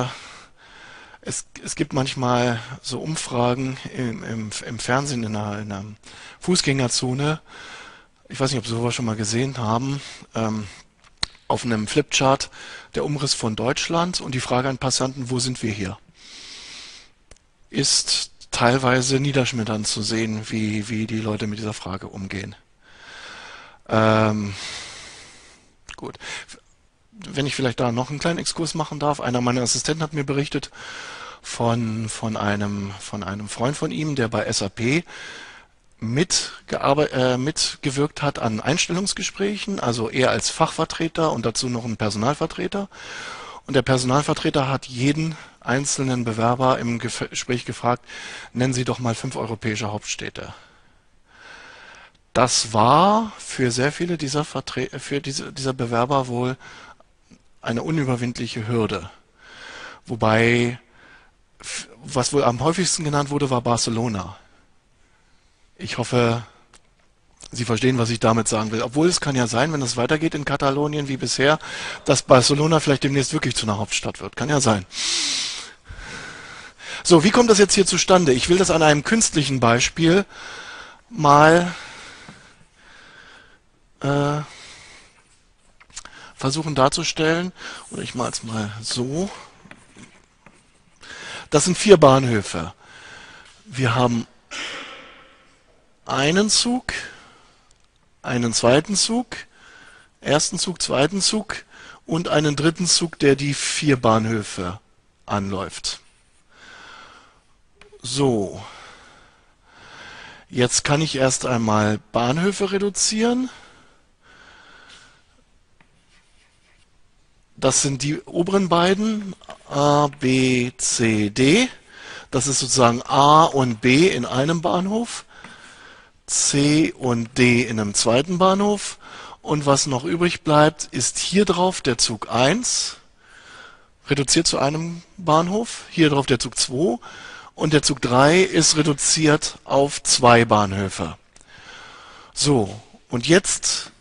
es gibt manchmal so Umfragen im Fernsehen in einer Fußgängerzone. Ich weiß nicht, ob Sie sowas schon mal gesehen haben. Auf einem Flipchart der Umriss von Deutschland und die Frage an Passanten, wo sind wir hier? Ist teilweise niederschmetternd zu sehen, wie die Leute mit dieser Frage umgehen. Gut. Wenn ich vielleicht da noch einen kleinen Exkurs machen darf. Einer meiner Assistenten hat mir berichtet von einem Freund von ihm, der bei SAP mitgewirkt hat an Einstellungsgesprächen, also er als Fachvertreter und dazu noch ein Personalvertreter. Und der Personalvertreter hat jeden einzelnen Bewerber im Gespräch gefragt, nennen Sie doch mal 5 europäische Hauptstädte. Das war für sehr viele dieser Bewerber wohl eine unüberwindliche Hürde. Wobei, was wohl am häufigsten genannt wurde, war Barcelona. Ich hoffe, Sie verstehen, was ich damit sagen will. Obwohl es kann ja sein, wenn es weitergeht in Katalonien wie bisher, dass Barcelona vielleicht demnächst wirklich zu einer Hauptstadt wird. Kann ja sein. So. So, wie kommt das jetzt hier zustande? Ich will das an einem künstlichen Beispiel mal versuchen darzustellen. Oder ich mache es mal so. Das sind 4 Bahnhöfe. Wir haben einen Zug, einen zweiten Zug, ersten Zug, zweiten Zug und einen dritten Zug, der die 4 Bahnhöfe anläuft. So, jetzt kann ich erst einmal Bahnhöfe reduzieren. Das sind die oberen beiden, A, B, C, D. Das ist sozusagen A und B in einem Bahnhof, C und D in einem zweiten Bahnhof. Und was noch übrig bleibt, ist hier drauf der Zug 1, reduziert zu einem Bahnhof, hier drauf der Zug 2 und der Zug 3 ist reduziert auf 2 Bahnhöfe. So, und jetzt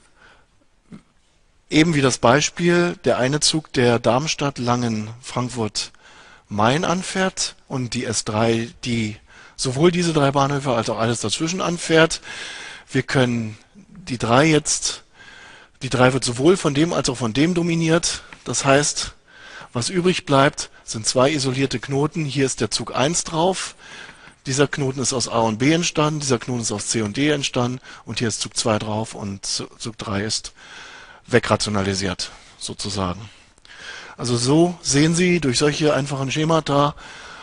eben wie das Beispiel, der eine Zug, der Darmstadt, Langen, Frankfurt, Main anfährt und die S3, die sowohl diese 3 Bahnhöfe als auch alles dazwischen anfährt. Wir können die 3 jetzt, die 3 wird sowohl von dem als auch von dem dominiert. Das heißt, was übrig bleibt, sind 2 isolierte Knoten. Hier ist der Zug 1 drauf. Dieser Knoten ist aus A und B entstanden, dieser Knoten ist aus C und D entstanden und hier ist Zug 2 drauf und Zug 3 ist wegrationalisiert, sozusagen. Also so sehen Sie, durch solche einfachen Schemata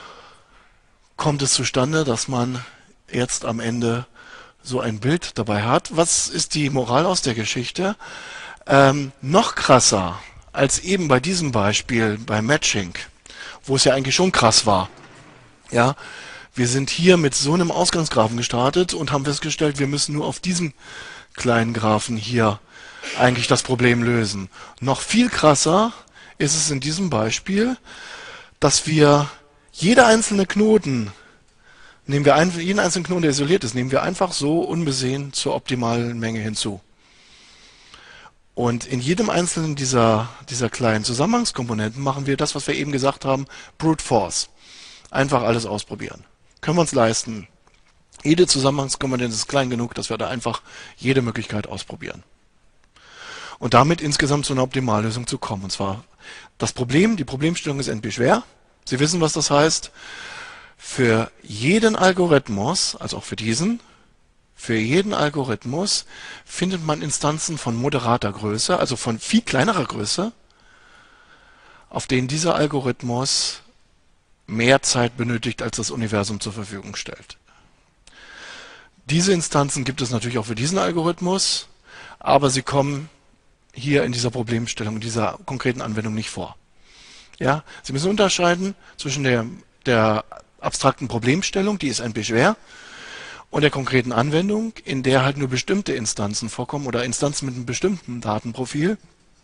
kommt es zustande, dass man jetzt am Ende so ein Bild dabei hat. Was ist die Moral aus der Geschichte? Noch krasser als eben bei diesem Beispiel beim Matching, wo es ja eigentlich schon krass war. Ja, wir sind hier mit so einem Ausgangsgraphen gestartet und haben festgestellt, wir müssen nur auf diesem kleinen Graphen hier eigentlich das Problem lösen. Noch viel krasser ist es in diesem Beispiel, dass wir jeden einzelnen Knoten, jeden einzelnen Knoten, der isoliert ist, nehmen wir einfach so unbesehen zur optimalen Menge hinzu. Und in jedem einzelnen dieser kleinen Zusammenhangskomponenten machen wir das, was wir eben gesagt haben, Brute Force. Einfach alles ausprobieren. Können wir uns leisten. Jede Zusammenhangskomponente ist klein genug, dass wir da einfach jede Möglichkeit ausprobieren. Und damit insgesamt zu einer Optimallösung zu kommen. Und zwar das Problem, die Problemstellung ist NP schwer. Sie wissen, was das heißt. Für jeden Algorithmus, also auch für diesen, für jeden Algorithmus findet man Instanzen von moderater Größe, also von viel kleinerer Größe, auf denen dieser Algorithmus mehr Zeit benötigt, als das Universum zur Verfügung stellt. Diese Instanzen gibt es natürlich auch für diesen Algorithmus, aber sie kommen hier in dieser Problemstellung, in dieser konkreten Anwendung nicht vor. Ja, Sie müssen unterscheiden zwischen der abstrakten Problemstellung, die ist NP schwer, und der konkreten Anwendung, in der halt nur bestimmte Instanzen vorkommen oder Instanzen mit einem bestimmten Datenprofil.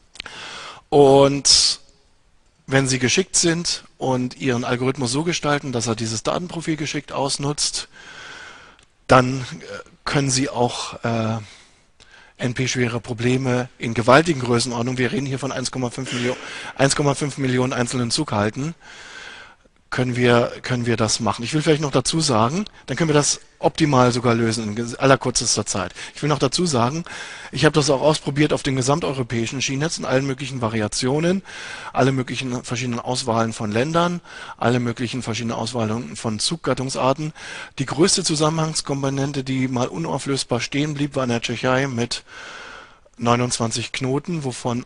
Und wenn Sie geschickt sind und Ihren Algorithmus so gestalten, dass er dieses Datenprofil geschickt ausnutzt, dann können Sie auch NP-schwere Probleme in gewaltigen Größenordnungen, wir reden hier von 1,5 Millionen einzelnen Zughalten, können wir das machen. Ich will vielleicht noch dazu sagen, dann können wir das optimal sogar lösen in allerkürzester Zeit. Ich will noch dazu sagen, ich habe das auch ausprobiert auf dem gesamteuropäischen Schienennetz in allen möglichen Variationen, alle möglichen verschiedenen Auswahlen von Ländern, alle möglichen verschiedenen Auswahlen von Zuggattungsarten. Die größte Zusammenhangskomponente, die mal unauflösbar stehen blieb, war in der Tschechei mit 29 Knoten, wovon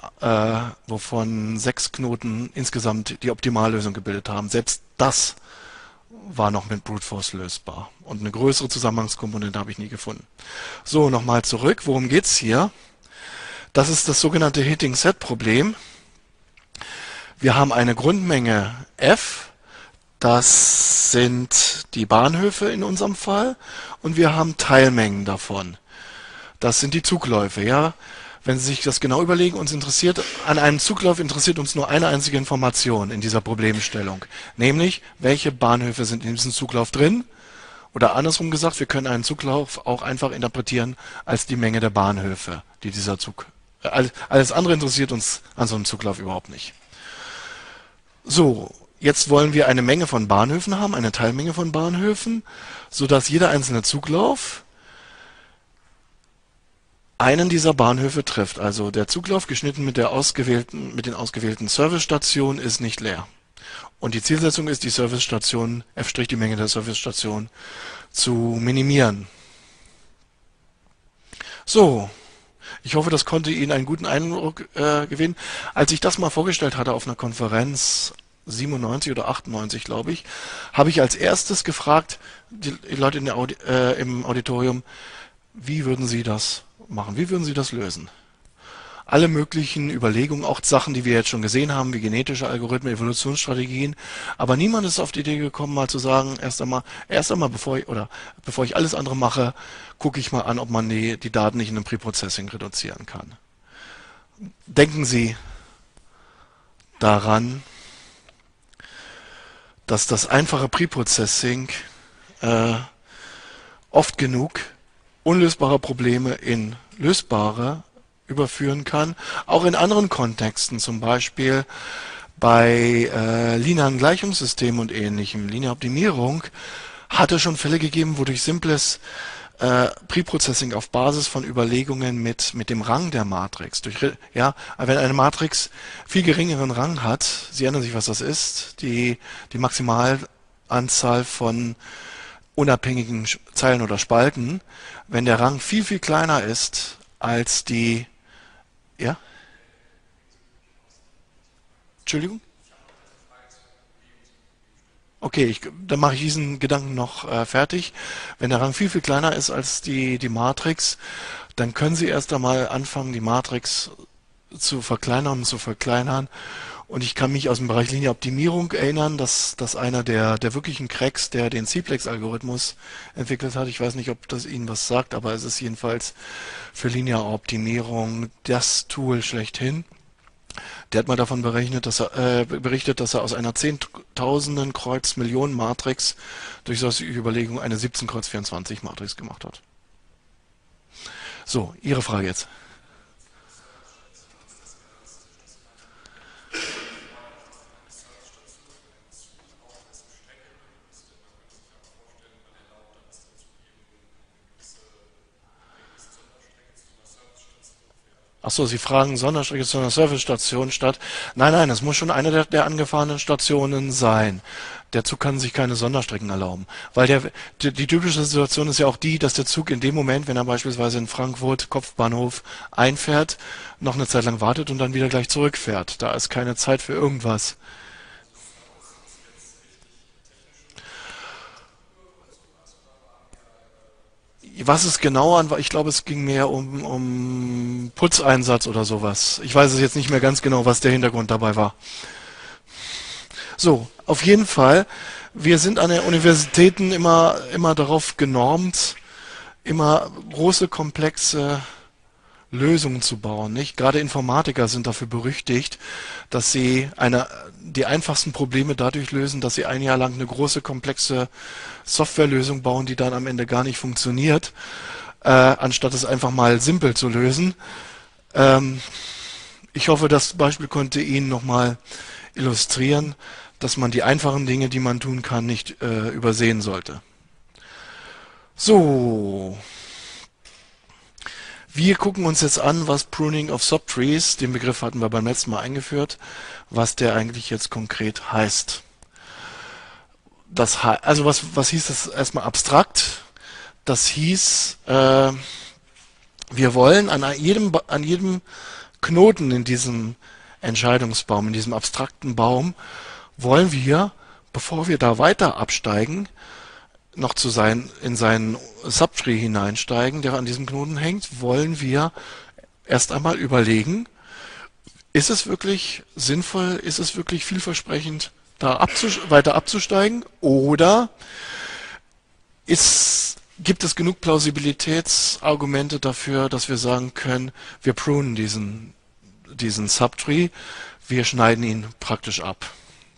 6 Knoten insgesamt die Optimallösung gebildet haben. Selbst das war noch mit Brute Force lösbar. Und eine größere Zusammenhangskomponente habe ich nie gefunden. So, nochmal zurück. Worum geht's hier? Das ist das sogenannte Hitting-Set-Problem. Wir haben eine Grundmenge f, das sind die Bahnhöfe in unserem Fall, und wir haben Teilmengen davon. Das sind die Zugläufe, ja. Wenn Sie sich das genau überlegen, an einem Zuglauf interessiert uns nur eine einzige Information in dieser Problemstellung. Nämlich, welche Bahnhöfe sind in diesem Zuglauf drin? Oder andersrum gesagt, wir können einen Zuglauf auch einfach interpretieren als die Menge der Bahnhöfe, die dieser Zug. Alles andere interessiert uns an so einem Zuglauf überhaupt nicht. So, Jetzt wollen wir eine Menge von Bahnhöfen haben, eine Teilmenge von Bahnhöfen, sodass jeder einzelne Zuglauf einen dieser Bahnhöfe trifft. Also der Zuglauf geschnitten mit den ausgewählten Servicestationen ist nicht leer. Und die Zielsetzung ist, die Servicestation, f', die Menge der Servicestation zu minimieren. So, ich hoffe, das konnte Ihnen einen guten Eindruck gewinnen. Als ich das mal vorgestellt hatte auf einer Konferenz, 97 oder 98, glaube ich, habe ich als erstes gefragt, die Leute im Auditorium, wie würden Sie das machen? Wie würden Sie das lösen? Alle möglichen Überlegungen, auch Sachen, die wir jetzt schon gesehen haben, wie genetische Algorithmen, Evolutionsstrategien. Aber niemand ist auf die Idee gekommen, mal zu sagen, erst einmal, bevor ich alles andere mache, gucke ich mal an, ob man die Daten nicht in einem Preprocessing reduzieren kann. Denken Sie daran, dass das einfache Preprocessing oft genug unlösbare Probleme in lösbare überführen kann, auch in anderen Kontexten, zum Beispiel bei linearen Gleichungssystemen und ähnlichem. Lineare Optimierung hat es schon Fälle gegeben, wo durch simples Preprocessing auf Basis von Überlegungen mit dem Rang der Matrix, wenn eine Matrix viel geringeren Rang hat, Sie erinnern sich, was das ist, die Maximalanzahl von unabhängigen Zeilen oder Spalten, wenn der Rang viel, viel kleiner ist als die, ja? Entschuldigung? Okay, dann mache ich diesen Gedanken noch fertig. Wenn der Rang viel, viel kleiner ist als die Matrix, dann können Sie erst einmal anfangen, die Matrix zu verkleinern und zu verkleinern. Und ich kann mich aus dem Bereich Lineare Optimierung erinnern, dass einer der wirklichen Cracks, der den Simplex-Algorithmus entwickelt hat, ich weiß nicht, ob das Ihnen was sagt, aber es ist jedenfalls für Lineare Optimierung das Tool schlechthin. Der hat mal davon berichtet, dass er aus einer Zehntausenden Kreuz Millionen Matrix durch solche Überlegungen eine 17 Kreuz 24 Matrix gemacht hat. So, Ihre Frage jetzt. Achso, Sie fragen Sonderstrecke zu einer Servicestation statt. Nein, es muss schon eine der angefahrenen Stationen sein. Der Zug kann sich keine Sonderstrecken erlauben. Weil die typische Situation ist ja auch die, dass der Zug in dem Moment, wenn er beispielsweise in Frankfurt Kopfbahnhof einfährt, noch eine Zeit lang wartet und dann wieder gleich zurückfährt. Da ist keine Zeit für irgendwas. Was es genau an war, ich glaube, es ging mehr um Putzeinsatz oder sowas. Ich weiß es jetzt nicht mehr ganz genau, was der Hintergrund dabei war. So, auf jeden Fall, wir sind an den Universitäten immer darauf genormt, immer große, komplexe Lösungen zu bauen, nicht? Gerade Informatiker sind dafür berüchtigt, dass sie die einfachsten Probleme dadurch lösen, dass sie ein Jahr lang eine große, komplexe Softwarelösung bauen, die dann am Ende gar nicht funktioniert, anstatt es einfach mal simpel zu lösen. Ich hoffe, das Beispiel konnte Ihnen nochmal illustrieren, dass man die einfachen Dinge, die man tun kann, nicht übersehen sollte. So. Wir gucken uns jetzt an, was Pruning of Subtrees, den Begriff hatten wir beim letzten Mal eingeführt, was der eigentlich jetzt konkret heißt. Also was hieß das erstmal abstrakt? Das hieß, wir wollen an jedem Knoten in diesem Entscheidungsbaum, in diesem abstrakten Baum, wollen wir, bevor wir da weiter absteigen, noch in seinen Subtree hineinsteigen, der an diesem Knoten hängt, wollen wir erst einmal überlegen, ist es wirklich sinnvoll, ist es wirklich vielversprechend, da weiter abzusteigen, oder gibt es genug Plausibilitätsargumente dafür, dass wir sagen können, wir prunen diesen Subtree, wir schneiden ihn praktisch ab.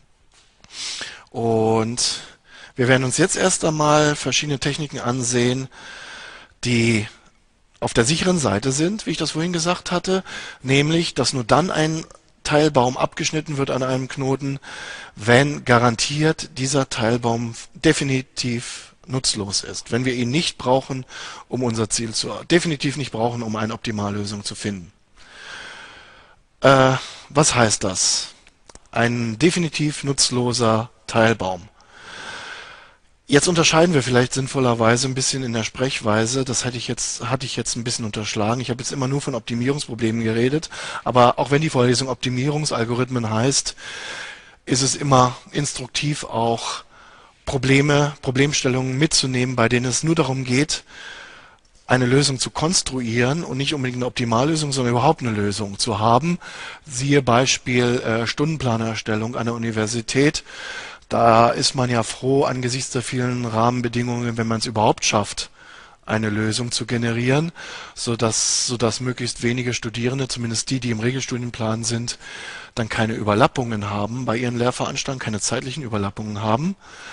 Und wir werden uns jetzt erst einmal verschiedene Techniken ansehen, die auf der sicheren Seite sind, wie ich das vorhin gesagt hatte, nämlich, dass nur dann ein Teilbaum abgeschnitten wird an einem Knoten, wenn garantiert dieser Teilbaum definitiv nutzlos ist. Wenn wir ihn nicht brauchen, um unser Ziel definitiv nicht brauchen, um eine Optimallösung zu finden. Was heißt das? Ein definitiv nutzloser Teilbaum. Jetzt unterscheiden wir vielleicht sinnvollerweise ein bisschen in der Sprechweise. Das hatte ich jetzt ein bisschen unterschlagen. Ich habe jetzt immer nur von Optimierungsproblemen geredet. Aber auch wenn die Vorlesung Optimierungsalgorithmen heißt, ist es immer instruktiv, auch Problemstellungen mitzunehmen, bei denen es nur darum geht, eine Lösung zu konstruieren und nicht unbedingt eine Optimallösung, sondern überhaupt eine Lösung zu haben. Siehe Beispiel Stundenplanerstellung an der Universität. Da ist man ja froh angesichts der vielen Rahmenbedingungen, wenn man es überhaupt schafft, eine Lösung zu generieren, sodass möglichst wenige Studierende, zumindest die im Regelstudienplan sind, dann keine Überlappungen haben bei ihren Lehrveranstaltungen, keine zeitlichen Überlappungen haben.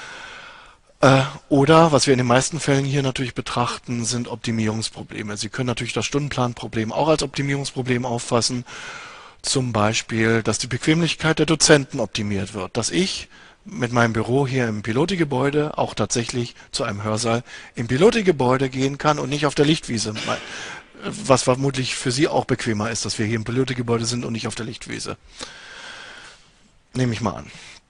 Oder, was wir in den meisten Fällen hier natürlich betrachten, sind Optimierungsprobleme. Sie können natürlich das Stundenplanproblem auch als Optimierungsproblem auffassen. Zum Beispiel, dass die Bequemlichkeit der Dozenten optimiert wird. Dass ich mit meinem Büro hier im Piloti-Gebäude auch tatsächlich zu einem Hörsaal im Piloti-Gebäude gehen kann und nicht auf der Lichtwiese. Was vermutlich für Sie auch bequemer ist, dass wir hier im Piloti-Gebäude sind und nicht auf der Lichtwiese. Nehme ich mal an.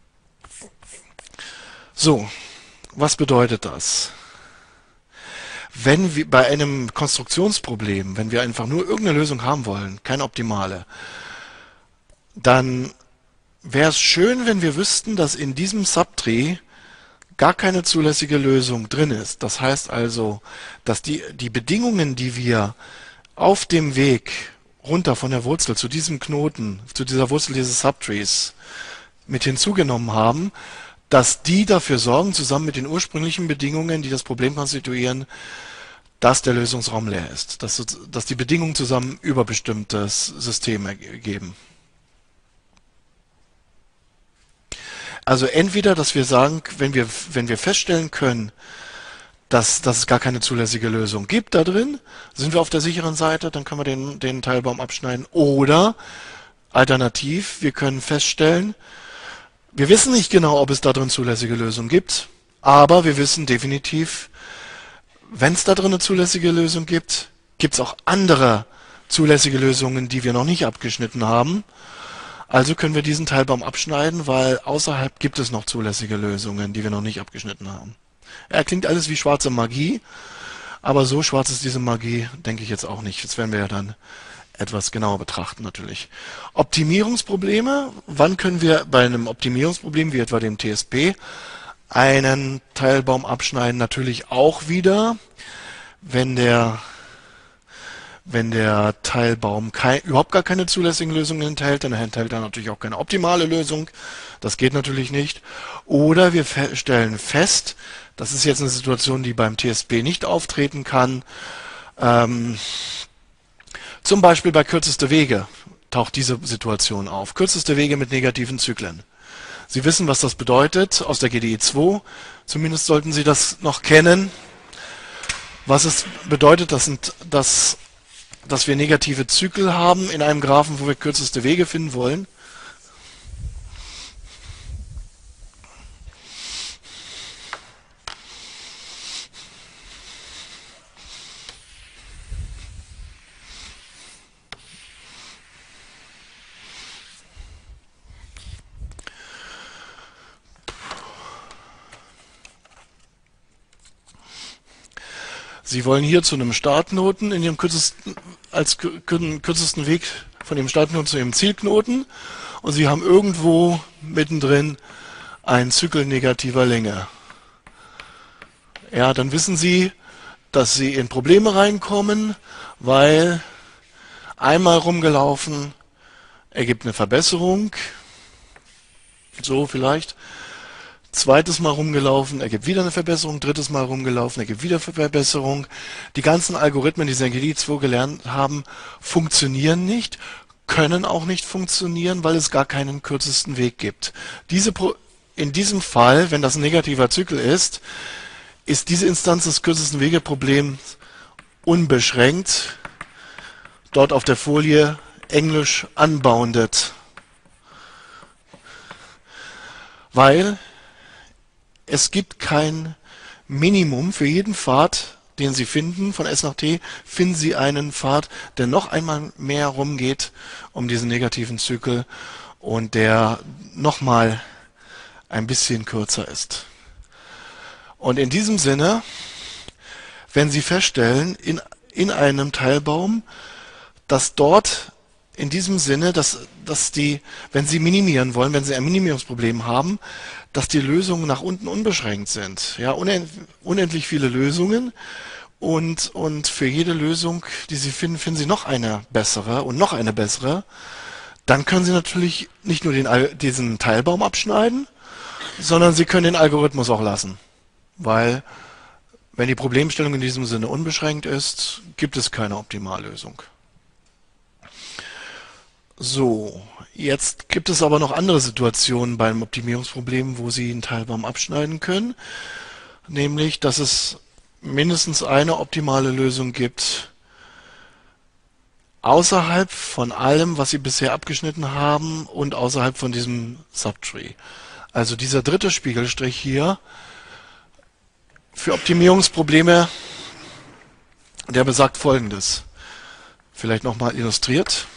So. Was bedeutet das? Wenn wir bei einem Konstruktionsproblem, wenn wir einfach nur irgendeine Lösung haben wollen, keine optimale, dann wäre es schön, wenn wir wüssten, dass in diesem Subtree gar keine zulässige Lösung drin ist. Das heißt also, dass die Bedingungen, die wir auf dem Weg runter von der Wurzel zu diesem Knoten, zu dieser Wurzel dieses Subtrees mit hinzugenommen haben, dass die dafür sorgen, zusammen mit den ursprünglichen Bedingungen, die das Problem konstituieren, dass der Lösungsraum leer ist, dass die Bedingungen zusammen überbestimmtes System ergeben. Also entweder, dass wir sagen, wenn wir feststellen können, dass es gar keine zulässige Lösung gibt da drin, sind wir auf der sicheren Seite, dann können wir den Teilbaum abschneiden. Oder alternativ, wir können feststellen, wir wissen nicht genau, ob es da drin zulässige Lösungen gibt, aber wir wissen definitiv, wenn es da drin eine zulässige Lösung gibt, gibt es auch andere zulässige Lösungen, die wir noch nicht abgeschnitten haben. Also können wir diesen Teilbaum abschneiden, weil außerhalb gibt es noch zulässige Lösungen, die wir noch nicht abgeschnitten haben. Klingt alles wie schwarze Magie, aber so schwarz ist diese Magie, denke ich jetzt auch nicht. Das werden wir ja dann etwas genauer betrachten natürlich. Optimierungsprobleme. Wann können wir bei einem Optimierungsproblem, wie etwa dem TSP, einen Teilbaum abschneiden? Natürlich auch wieder, wenn der Teilbaum überhaupt gar keine zulässigen Lösungen enthält, dann enthält er natürlich auch keine optimale Lösung. Das geht natürlich nicht. Oder wir stellen fest, das ist jetzt eine Situation, die beim TSP nicht auftreten kann, zum Beispiel bei kürzeste Wege taucht diese Situation auf. Kürzeste Wege mit negativen Zyklen. Sie wissen, was das bedeutet aus der GDE 2. Zumindest sollten Sie das noch kennen. Was es bedeutet, dass wir negative Zyklen haben in einem Graphen, wo wir kürzeste Wege finden wollen. Sie wollen hier zu einem Startknoten in Ihrem kürzesten Weg von Ihrem Startknoten zu Ihrem Zielknoten und Sie haben irgendwo mittendrin einen Zykel negativer Länge. Ja, dann wissen Sie, dass Sie in Probleme reinkommen, weil einmal rumgelaufen ergibt eine Verbesserung, so vielleicht. Zweites Mal rumgelaufen, ergibt wieder eine Verbesserung, drittes Mal rumgelaufen, ergibt wieder eine Verbesserung. Die ganzen Algorithmen, die Sie in GDE 2 gelernt haben, funktionieren nicht, können auch nicht funktionieren, weil es gar keinen kürzesten Weg gibt. In diesem Fall, wenn das ein negativer Zyklus ist diese Instanz des kürzesten Wegeproblems unbeschränkt. Dort auf der Folie Englisch unbounded weil es gibt kein Minimum. Für jeden Pfad, den Sie finden, von S nach T, finden Sie einen Pfad, der noch einmal mehr rumgeht um diesen negativen Zykel und der nochmal ein bisschen kürzer ist. Und in diesem Sinne, wenn Sie feststellen, in einem Teilbaum, dass dort in diesem Sinne, dass die, wenn Sie minimieren wollen, wenn Sie ein Minimierungsproblem haben, dass die Lösungen nach unten unbeschränkt sind. Ja, unendlich viele Lösungen und für jede Lösung, die Sie finden, finden Sie noch eine bessere und noch eine bessere. Dann können Sie natürlich nicht nur diesen Teilbaum abschneiden, sondern Sie können den Algorithmus auch lassen. Weil, wenn die Problemstellung in diesem Sinne unbeschränkt ist, gibt es keine Optimallösung. So, jetzt gibt es aber noch andere Situationen beim Optimierungsproblem, wo Sie einen Teilbaum abschneiden können. Nämlich, dass es mindestens eine optimale Lösung gibt, außerhalb von allem, was Sie bisher abgeschnitten haben und außerhalb von diesem Subtree. Also dieser dritte Spiegelstrich hier für Optimierungsprobleme, der besagt Folgendes. Vielleicht nochmal illustriert.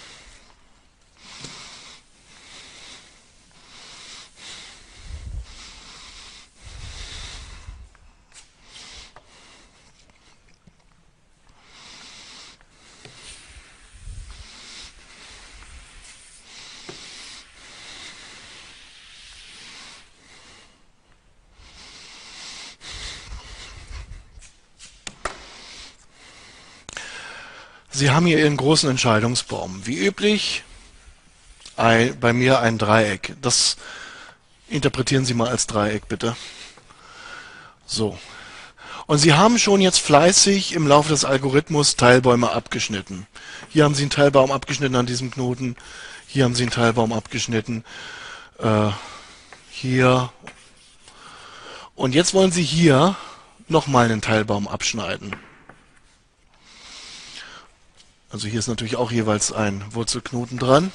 Sie haben hier Ihren großen Entscheidungsbaum. Wie üblich bei mir ein Dreieck. Das interpretieren Sie mal als Dreieck, bitte. So. Und Sie haben schon jetzt fleißig im Laufe des Algorithmus Teilbäume abgeschnitten. Hier haben Sie einen Teilbaum abgeschnitten an diesem Knoten. Hier haben Sie einen Teilbaum abgeschnitten. Hier. Und jetzt wollen Sie hier nochmal einen Teilbaum abschneiden. Also hier ist natürlich auch jeweils ein Wurzelknoten dran.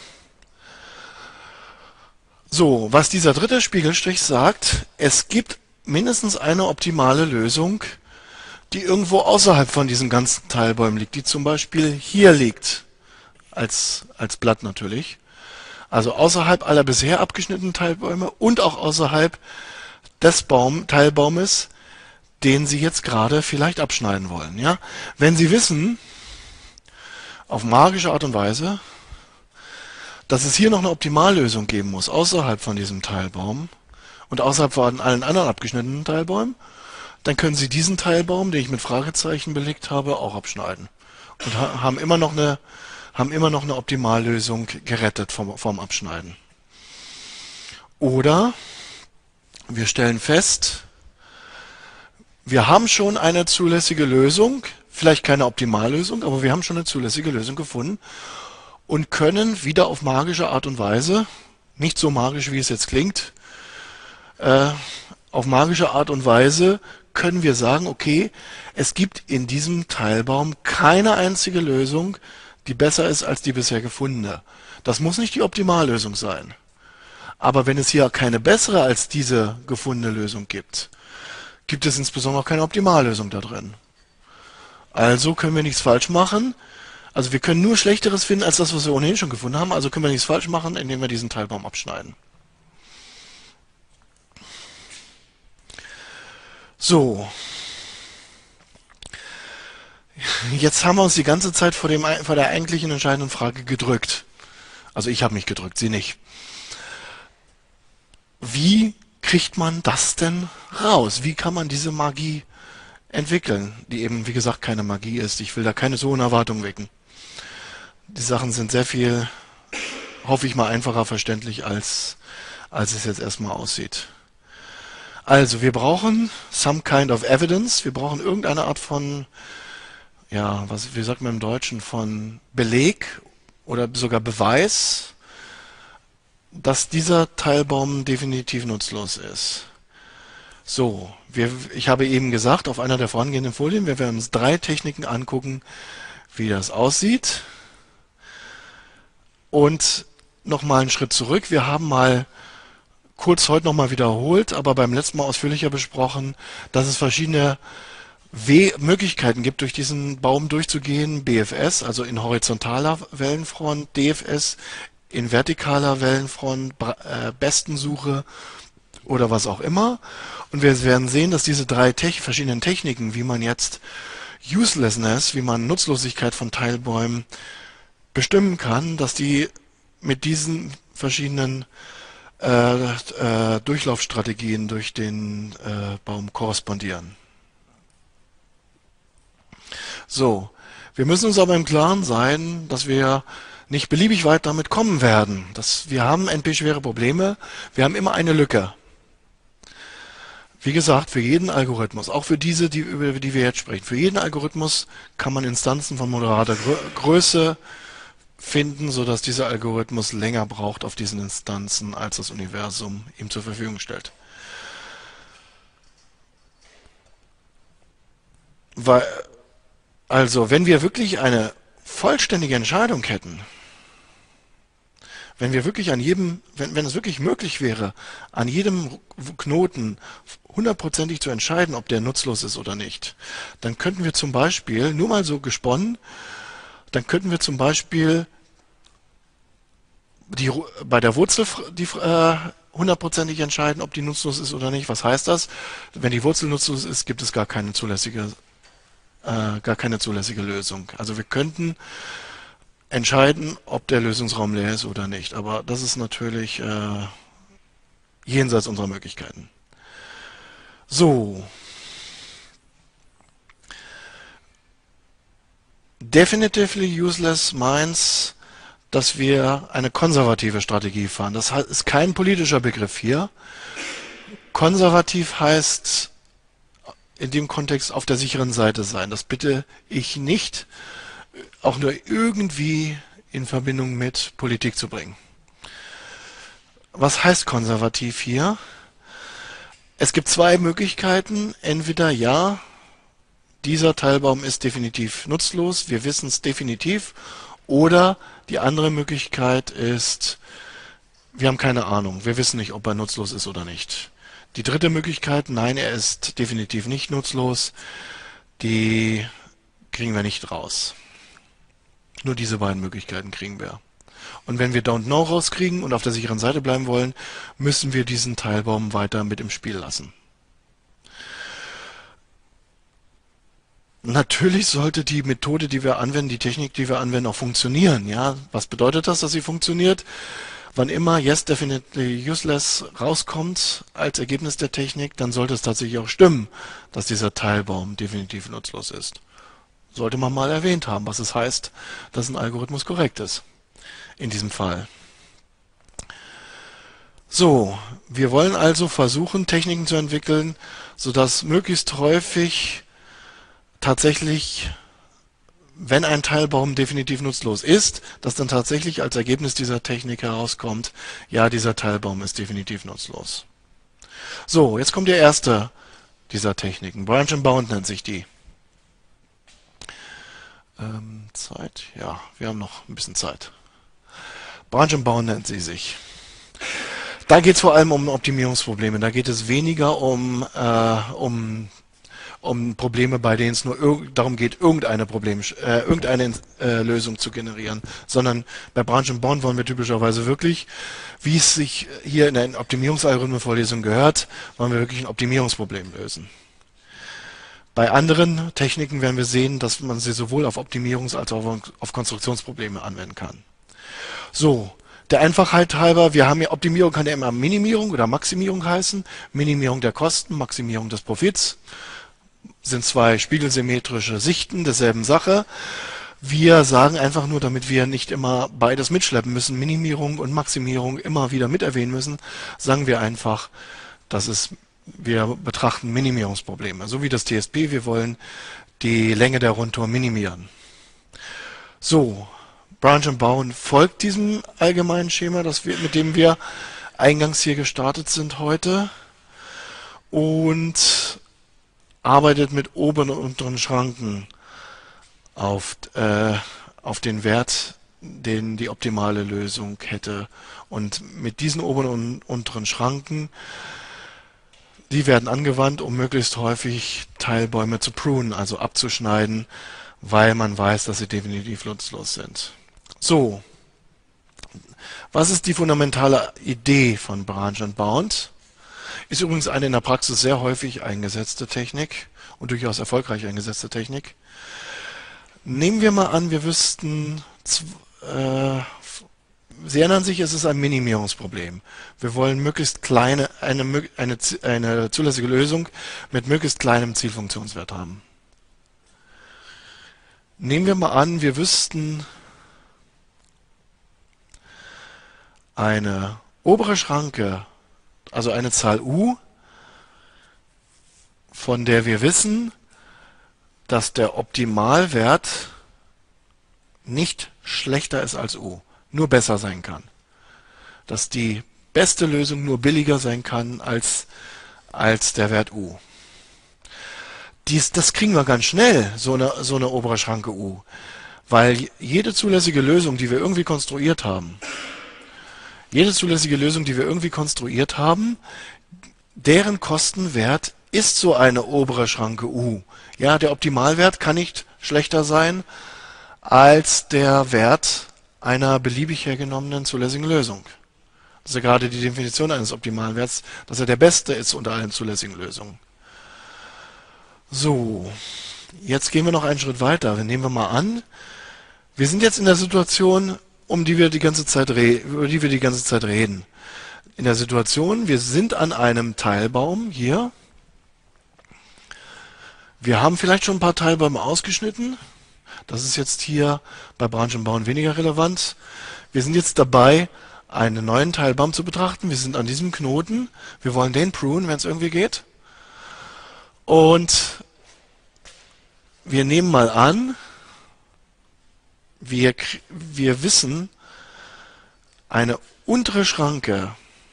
So, was dieser dritte Spiegelstrich sagt, es gibt mindestens eine optimale Lösung, die irgendwo außerhalb von diesen ganzen Teilbäumen liegt, die zum Beispiel hier liegt, als Blatt natürlich. Also außerhalb aller bisher abgeschnittenen Teilbäume und auch außerhalb des Teilbaumes, den Sie jetzt gerade vielleicht abschneiden wollen. Ja? Wenn Sie wissen, auf magische Art und Weise, dass es hier noch eine Optimallösung geben muss, außerhalb von diesem Teilbaum und außerhalb von allen anderen abgeschnittenen Teilbäumen, dann können Sie diesen Teilbaum, den ich mit Fragezeichen belegt habe, auch abschneiden. Und haben immer noch eine Optimallösung gerettet vom Abschneiden. Oder wir stellen fest, wir haben schon eine zulässige Lösung, vielleicht keine Optimallösung, aber wir haben schon eine zulässige Lösung gefunden und können wieder auf magische Art und Weise, nicht so magisch wie es jetzt klingt, auf magische Art und Weise können wir sagen, okay, es gibt in diesem Teilbaum keine einzige Lösung, die besser ist als die bisher gefundene. Das muss nicht die Optimallösung sein. Aber wenn es hier keine bessere als diese gefundene Lösung gibt, gibt es insbesondere auch keine Optimallösung da drin. Also können wir nichts falsch machen. Also wir können nur Schlechteres finden als das, was wir ohnehin schon gefunden haben. Also können wir nichts falsch machen, indem wir diesen Teilbaum abschneiden. So. Jetzt haben wir uns die ganze Zeit vor der eigentlichen entscheidenden Frage gedrückt. Also ich habe mich gedrückt, Sie nicht. Wie kriegt man das denn raus? Wie kann man diese Magie entwickeln, die eben, wie gesagt, keine Magie ist? Ich will da keine so hohen Erwartungen wecken. Die Sachen sind sehr viel, hoffe ich mal, einfacher verständlich, als es jetzt erstmal aussieht. Also, wir brauchen some kind of evidence. Wir brauchen irgendeine Art von, ja, wie sagt man im Deutschen, von Beleg oder sogar Beweis, dass dieser Teilbaum definitiv nutzlos ist. So, ich habe eben gesagt, auf einer der vorangehenden Folien, wir werden uns 3 Techniken angucken, wie das aussieht. Und nochmal einen Schritt zurück. Wir haben mal kurz heute nochmal wiederholt, aber beim letzten Mal ausführlicher besprochen, dass es verschiedene Möglichkeiten gibt, durch diesen Baum durchzugehen. BFS, also in horizontaler Wellenfront, DFS in vertikaler Wellenfront, Bestensuche oder was auch immer. Und wir werden sehen, dass diese drei verschiedenen Techniken, wie man jetzt Uselessness, wie man Nutzlosigkeit von Teilbäumen bestimmen kann, dass die mit diesen verschiedenen Durchlaufstrategien durch den Baum korrespondieren. So, wir müssen uns aber im Klaren sein, dass wir nicht beliebig weit damit kommen werden. Wir haben NP-schwere Probleme, wir haben immer eine Lücke. Wie gesagt, für jeden Algorithmus, auch für diese, über die wir jetzt sprechen, für jeden Algorithmus kann man Instanzen von moderater Größe finden, sodass dieser Algorithmus länger braucht auf diesen Instanzen, als das Universum ihm zur Verfügung stellt. Also, wenn wir wirklich eine vollständige Entscheidung hätten, wenn es wirklich möglich wäre, an jedem Knoten hundertprozentig zu entscheiden, ob der nutzlos ist oder nicht, dann könnten wir zum Beispiel, nur mal so gesponnen, dann könnten wir zum Beispiel bei der Wurzel hundertprozentig entscheiden, ob die nutzlos ist oder nicht. Was heißt das? Wenn die Wurzel nutzlos ist, gibt es gar keine zulässige Lösung. Also wir könnten entscheiden, ob der Lösungsraum leer ist oder nicht. Aber das ist natürlich jenseits unserer Möglichkeiten. So. Definitively useless means, dass wir eine konservative Strategie fahren. Das ist kein politischer Begriff hier. Konservativ heißt in dem Kontext auf der sicheren Seite sein. Das bitte ich nicht, auch nur irgendwie in Verbindung mit Politik zu bringen. Was heißt konservativ hier? Es gibt zwei Möglichkeiten. Entweder ja, dieser Teilbaum ist definitiv nutzlos, wir wissen es definitiv, oder die andere Möglichkeit ist, wir haben keine Ahnung, wir wissen nicht, ob er nutzlos ist oder nicht. Die dritte Möglichkeit, nein, er ist definitiv nicht nutzlos, die kriegen wir nicht raus. Nur diese beiden Möglichkeiten kriegen wir. Und wenn wir Don't Know rauskriegen und auf der sicheren Seite bleiben wollen, müssen wir diesen Teilbaum weiter mit im Spiel lassen. Natürlich sollte die Methode, die wir anwenden, die Technik, die wir anwenden, auch funktionieren. Ja, was bedeutet das, dass sie funktioniert? Wann immer Yes, definitely useless rauskommt als Ergebnis der Technik, dann sollte es tatsächlich auch stimmen, dass dieser Teilbaum definitiv nutzlos ist. Sollte man mal erwähnt haben, was es heißt, dass ein Algorithmus korrekt ist. In diesem Fall. So, wir wollen also versuchen, Techniken zu entwickeln, sodass möglichst häufig tatsächlich, wenn ein Teilbaum definitiv nutzlos ist, dass dann tatsächlich als Ergebnis dieser Technik herauskommt, ja, dieser Teilbaum ist definitiv nutzlos. So, jetzt kommt der erste dieser Techniken. Branch and Bound nennt sich die. Zeit? Ja, wir haben noch ein bisschen Zeit. Branch and Bound nennt sie sich. Da geht es vor allem um Optimierungsprobleme. Da geht es weniger um Probleme, bei denen es nur darum geht, irgendeine Lösung zu generieren, sondern bei Branch and Bound wollen wir typischerweise wirklich, wie es sich hier in der Optimierungsalgorithmen-Vorlesung gehört, wollen wir wirklich ein Optimierungsproblem lösen. Bei anderen Techniken werden wir sehen, dass man sie sowohl auf Optimierungs- als auch auf Konstruktionsprobleme anwenden kann. So, der Einfachheit halber, wir haben ja Optimierung, kann ja immer Minimierung oder Maximierung heißen. Minimierung der Kosten, Maximierung des Profits. Sind zwei spiegelsymmetrische Sichten derselben Sache. Wir sagen einfach nur, damit wir nicht immer beides mitschleppen müssen, Minimierung und Maximierung immer wieder mit erwähnen müssen, sagen wir einfach, wir betrachten Minimierungsprobleme. So wie das TSP, wir wollen die Länge der Rundtour minimieren. So, Branch and Bound folgt diesem allgemeinen Schema, mit dem wir eingangs hier gestartet sind heute und arbeitet mit oberen und unteren Schranken auf den Wert die optimale Lösung hätte. Und mit diesen oberen und unteren Schranken, die werden angewandt, um möglichst häufig Teilbäume zu prunen, also abzuschneiden, weil man weiß, dass sie definitiv nutzlos sind. So, was ist die fundamentale Idee von Branch and Bound? Ist übrigens eine in der Praxis sehr häufig eingesetzte Technik und durchaus erfolgreich eingesetzte Technik. Nehmen wir mal an, wir wüssten, Sie erinnern sich, es ist ein Minimierungsproblem. Wir wollen möglichst kleine, eine zulässige Lösung mit möglichst kleinem Zielfunktionswert haben. Nehmen wir mal an, wir wüssten, eine obere Schranke, also eine Zahl u, von der wir wissen, dass der Optimalwert nicht schlechter ist als u, nur besser sein kann. Dass die beste Lösung nur billiger sein kann als der Wert u. Das kriegen wir ganz schnell, so eine obere Schranke u. Weil jede zulässige Lösung, die wir irgendwie konstruiert haben, deren Kostenwert ist so eine obere Schranke u. Ja, der Optimalwert kann nicht schlechter sein als der Wert einer beliebig hergenommenen zulässigen Lösung. Das ist ja gerade die Definition eines Optimalwerts, dass er der beste ist unter allen zulässigen Lösungen. So, jetzt gehen wir noch einen Schritt weiter. Nehmen wir mal an, wir sind jetzt in der Situation, über die wir die ganze Zeit reden. In der Situation, wir sind an einem Teilbaum hier. Wir haben vielleicht schon ein paar Teilbäume ausgeschnitten. Das ist jetzt hier bei Branch and Bound weniger relevant. Wir sind jetzt dabei, einen neuen Teilbaum zu betrachten. Wir sind an diesem Knoten. Wir wollen den prunen, wenn es irgendwie geht. Und wir nehmen mal an, wir wissen, eine untere Schranke.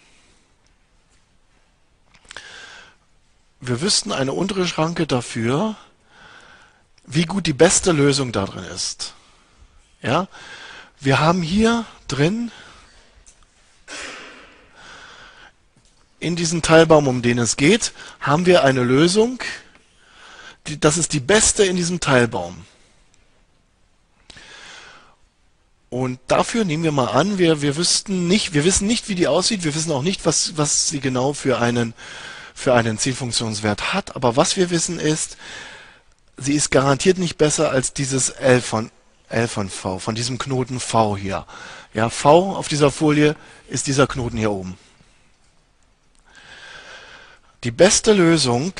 Wir wüssten eine untere Schranke dafür, wie gut die beste Lösung da drin ist. Ja? Wir haben hier drin, in diesem Teilbaum, um den es geht, haben wir eine Lösung, das ist die beste in diesem Teilbaum. Und dafür nehmen wir mal an, wir wissen nicht, wie die aussieht, wir wissen auch nicht, was sie genau für einen Zielfunktionswert hat, aber was wir wissen ist, sie ist garantiert nicht besser als dieses L von V, von diesem Knoten V hier. Ja, V auf dieser Folie ist dieser Knoten hier oben. Die beste Lösung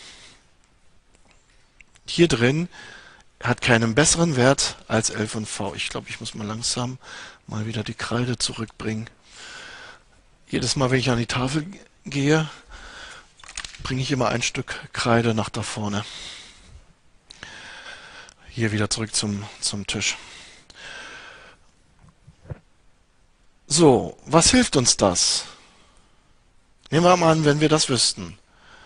hier drin hat keinen besseren Wert als L von V. Ich glaube, ich muss mal langsam mal wieder die Kreide zurückbringen. Jedes Mal, wenn ich an die Tafel gehe, bringe ich immer ein Stück Kreide nach da vorne. Hier wieder zurück zum Tisch. So, was hilft uns das? Nehmen wir mal an, wenn wir das wüssten.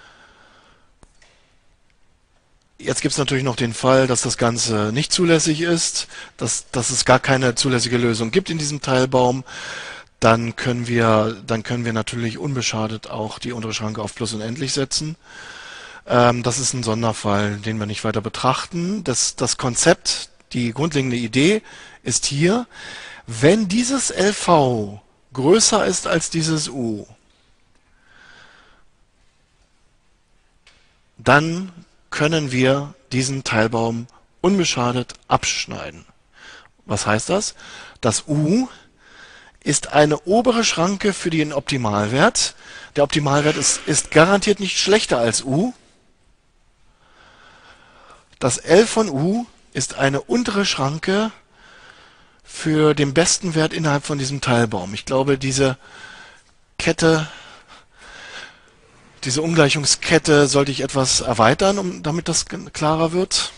Jetzt gibt es natürlich noch den Fall, dass das Ganze nicht zulässig ist, dass es gar keine zulässige Lösung gibt in diesem Teilbaum. Dann können wir natürlich unbeschadet auch die untere Schranke auf Plus unendlich setzen. Das ist ein Sonderfall, den wir nicht weiter betrachten. Das Konzept, die grundlegende Idee ist hier, wenn dieses LV größer ist als dieses U, dann können wir diesen Teilbaum unbeschadet abschneiden. Was heißt das? Das U ist eine obere Schranke für den Optimalwert. Der Optimalwert ist garantiert nicht schlechter als U. Das L von U ist eine untere Schranke für den besten Wert innerhalb von diesem Teilbaum. Ich glaube, diese Ungleichungskette sollte ich etwas erweitern, damit das klarer wird.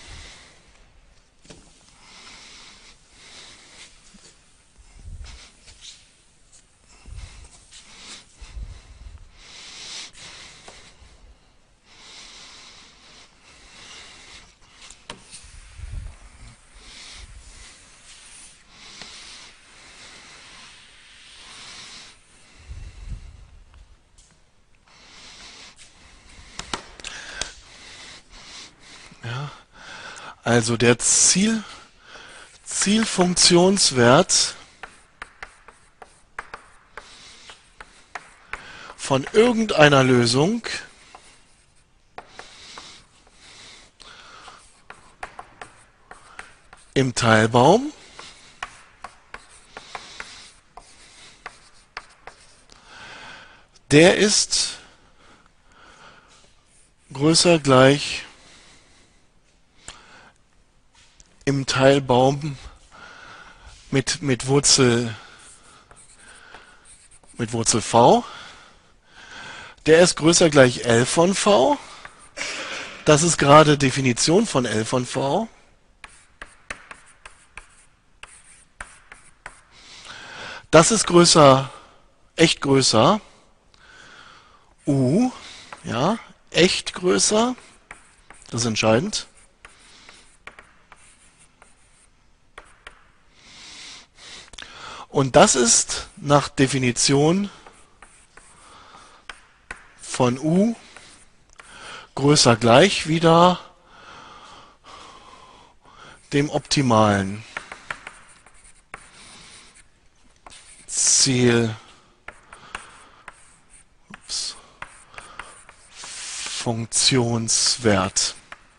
Also der Zielfunktionswert von irgendeiner Lösung im Teilbaum der ist größer gleich im Teilbaum mit Wurzel v. Der ist größer gleich L von v. Das ist gerade Definition von L von v. Das ist größer, echt größer, U, ja, echt größer, das ist entscheidend. Und das ist nach Definition von U größer gleich wieder dem optimalen Zielfunktionswert.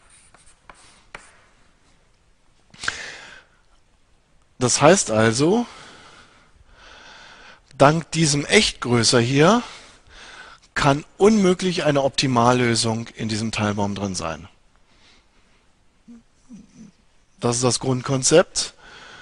Das heißt also, dank diesem Echtgrößer hier kann unmöglich eine Optimallösung in diesem Teilbaum drin sein. Das ist das Grundkonzept.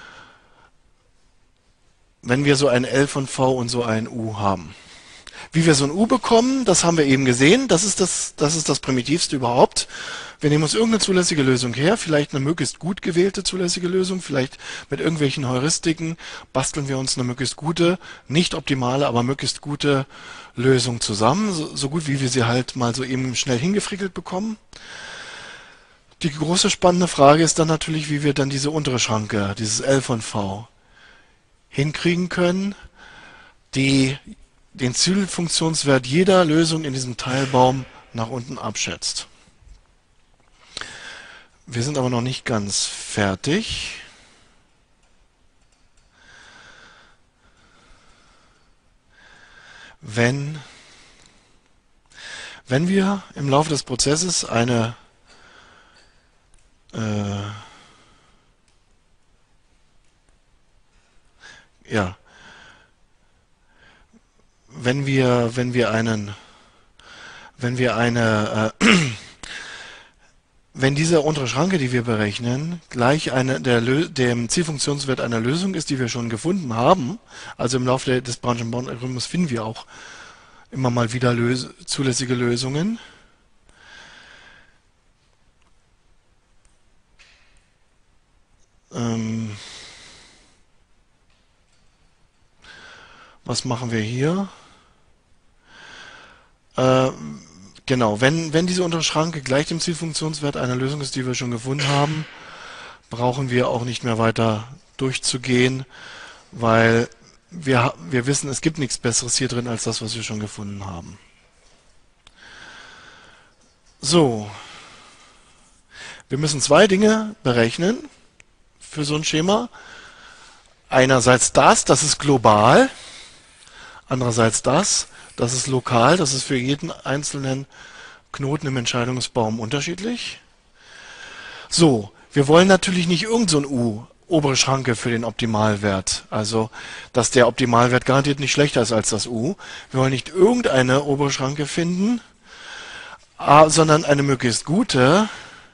Wenn wir so ein L von V und so ein U haben. Wie wir so ein U bekommen, das haben wir eben gesehen. Das ist das Primitivste überhaupt. Wir nehmen uns irgendeine zulässige Lösung her, vielleicht eine möglichst gut gewählte zulässige Lösung, vielleicht mit irgendwelchen Heuristiken basteln wir uns eine möglichst gute, nicht optimale, aber möglichst gute Lösung zusammen, so gut wie wir sie halt mal so eben schnell hingefrickelt bekommen. Die große spannende Frage ist dann natürlich, wie wir dann diese untere Schranke, dieses L von V, hinkriegen können, die den Zielfunktionswert jeder Lösung in diesem Teilbaum nach unten abschätzt. Wir sind aber noch nicht ganz fertig. Wenn wir im Laufe des Prozesses eine wenn diese untere Schranke, die wir berechnen, gleich dem Zielfunktionswert einer Lösung ist, die wir schon gefunden haben, also im Laufe des Branchenbaum-Algorithmus finden wir auch immer mal wieder zulässige Lösungen. Was machen wir hier? Genau, wenn diese untere Schranke gleich dem Zielfunktionswert einer Lösung ist, die wir schon gefunden haben, brauchen wir auch nicht mehr weiter durchzugehen, weil wir wissen, es gibt nichts Besseres hier drin als das, was wir schon gefunden haben. So, wir müssen zwei Dinge berechnen für so ein Schema. Einerseits das ist global, andererseits das ist lokal, das ist für jeden einzelnen Knoten im Entscheidungsbaum unterschiedlich. So, wir wollen natürlich nicht irgend so ein U, obere Schranke für den Optimalwert, also dass der Optimalwert garantiert nicht schlechter ist als das U. Wir wollen nicht irgendeine obere Schranke finden, sondern eine möglichst gute.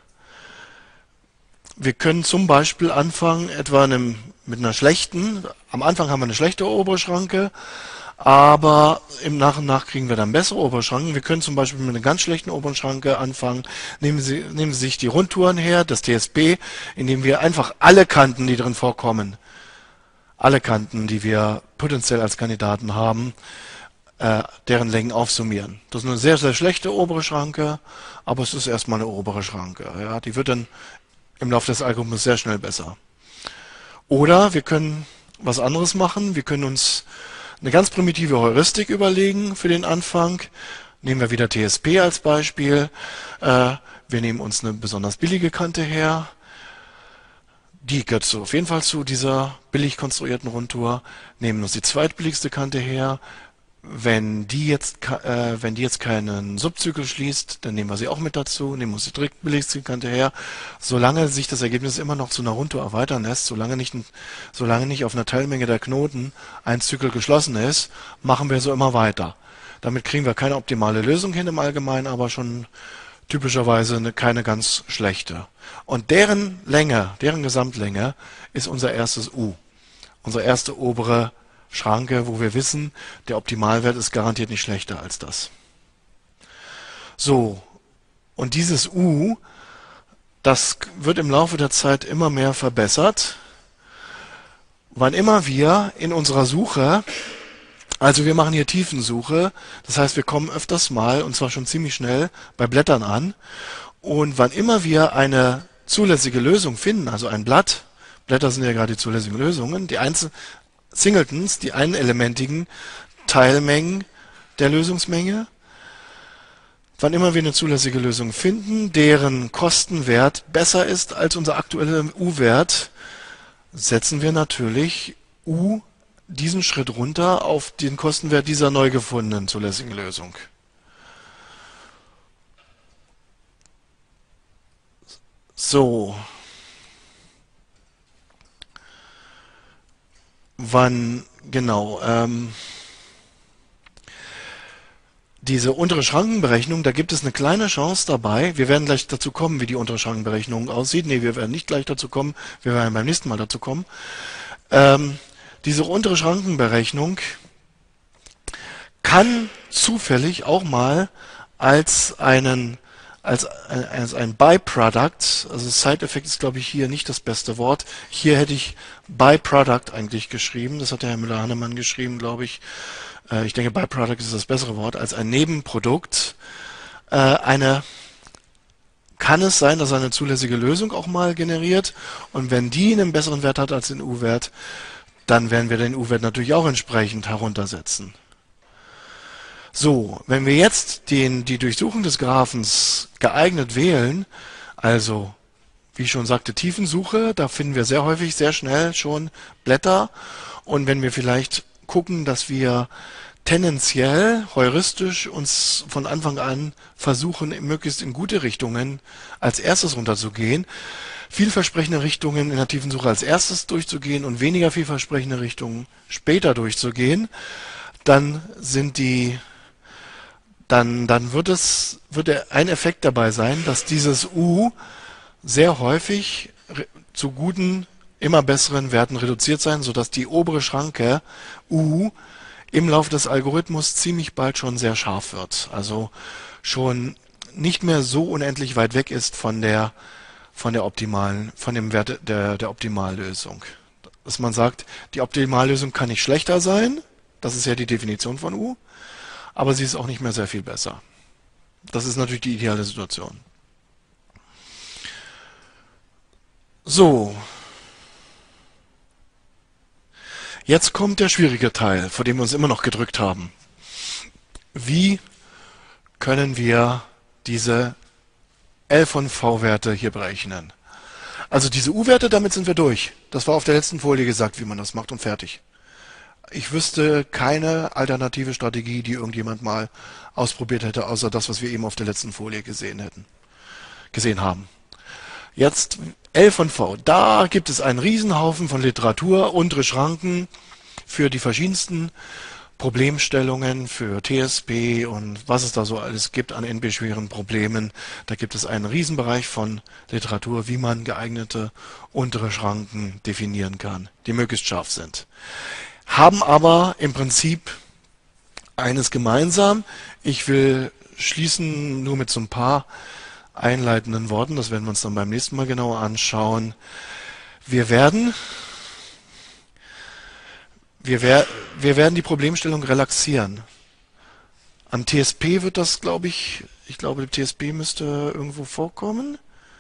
Wir können zum Beispiel anfangen, etwa mit einer schlechten, am Anfang haben wir eine schlechte obere Schranke, aber im Nach und Nach kriegen wir dann bessere obere Schranken. Wir können zum Beispiel mit einer ganz schlechten oberen Schranke anfangen. Nehmen Sie sich die Rundtouren her, das TSP, indem wir einfach alle Kanten, die drin vorkommen, alle Kanten, die wir potenziell als Kandidaten haben, deren Längen aufsummieren. Das ist eine sehr, sehr schlechte obere Schranke, aber es ist erstmal eine obere Schranke. Ja, die wird dann im Laufe des Algorithmus sehr schnell besser. Oder wir können was anderes machen. Wir können uns eine ganz primitive Heuristik überlegen für den Anfang. Nehmen wir wieder TSP als Beispiel. Wir nehmen uns eine besonders billige Kante her. Die gehört so auf jeden Fall zu dieser billig konstruierten Rundtour. Nehmen uns die zweitbilligste Kante her. Wenn die jetzt keinen Subzyklus schließt, dann nehmen wir sie auch mit dazu, nehmen uns die drittbilligste Kante her. Solange sich das Ergebnis immer noch zu einer Rundtour erweitern lässt, solange nicht auf einer Teilmenge der Knoten ein Zyklus geschlossen ist, machen wir so immer weiter. Damit kriegen wir keine optimale Lösung hin im Allgemeinen, aber schon typischerweise keine ganz schlechte. Und deren Länge, deren Gesamtlänge ist unser erstes U. Unsere erste obere Schranke, wo wir wissen, der Optimalwert ist garantiert nicht schlechter als das. So, und dieses U, das wird im Laufe der Zeit immer mehr verbessert. Wann immer wir in unserer Suche, also wir machen hier Tiefensuche, das heißt wir kommen öfters mal, und zwar schon ziemlich schnell, bei Blättern an. Und wann immer wir eine zulässige Lösung finden, also ein Blatt, Blätter sind ja gerade die zulässigen Lösungen, die Singletons, die einelementigen Teilmengen der Lösungsmenge. Wann immer wir eine zulässige Lösung finden, deren Kostenwert besser ist als unser aktueller U-Wert, setzen wir natürlich U diesen Schritt runter auf den Kostenwert dieser neu gefundenen zulässigen Lösung. So. Genau. Diese untere Schrankenberechnung, da gibt es eine kleine Chance dabei. Wir werden gleich dazu kommen, wie die untere Schrankenberechnung aussieht. Nee, wir werden nicht gleich dazu kommen. Wir werden beim nächsten Mal dazu kommen. Diese untere Schrankenberechnung kann zufällig auch mal als ein Byproduct, also Side-Effekt ist, glaube ich, hier nicht das beste Wort. Hier hätte ich Byproduct eigentlich geschrieben. Das hat der Herr Müller-Hannemann geschrieben, glaube ich. Ich denke, Byproduct ist das bessere Wort. Als ein Nebenprodukt kann es sein, dass er eine zulässige Lösung auch mal generiert. Und wenn die einen besseren Wert hat als den U-Wert, dann werden wir den U-Wert natürlich auch entsprechend heruntersetzen. So, wenn wir jetzt die Durchsuchung des Graphens geeignet wählen, also wie ich schon sagte, Tiefensuche, da finden wir sehr häufig, sehr schnell schon Blätter. Und wenn wir vielleicht gucken, dass wir tendenziell, heuristisch uns von Anfang an versuchen, möglichst in gute Richtungen als erstes runterzugehen, vielversprechende Richtungen in der Tiefensuche als erstes durchzugehen und weniger vielversprechende Richtungen später durchzugehen, dann wird ein Effekt dabei sein, dass dieses U sehr häufig zu guten, immer besseren Werten reduziert sein, sodass die obere Schranke U im Laufe des Algorithmus ziemlich bald schon sehr scharf wird. Also schon nicht mehr so unendlich weit weg ist von dem Wert der Optimallösung. Dass man sagt, die Optimallösung kann nicht schlechter sein, das ist ja die Definition von U, aber sie ist auch nicht mehr sehr viel besser. Das ist natürlich die ideale Situation. So. Jetzt kommt der schwierige Teil, vor dem wir uns immer noch gedrückt haben. Wie können wir diese L von V-Werte hier berechnen? Also diese U-Werte, damit sind wir durch. Das war auf der letzten Folie gesagt, wie man das macht und fertig. Ich wüsste keine alternative Strategie, die irgendjemand mal ausprobiert hätte, außer das, was wir eben auf der letzten Folie gesehen haben. Jetzt L von V. Da gibt es einen Riesenhaufen von Literatur, untere Schranken für die verschiedensten Problemstellungen, für TSP und was es da so alles gibt an NP-schweren Problemen. Da gibt es einen Riesenbereich von Literatur, wie man geeignete untere Schranken definieren kann, die möglichst scharf sind. Haben aber im Prinzip eines gemeinsam. Ich will schließen nur mit so ein paar einleitenden Worten, das werden wir uns dann beim nächsten Mal genauer anschauen. Wir werden die Problemstellung relaxieren. Am TSP wird das, glaube ich, TSP müsste irgendwo vorkommen.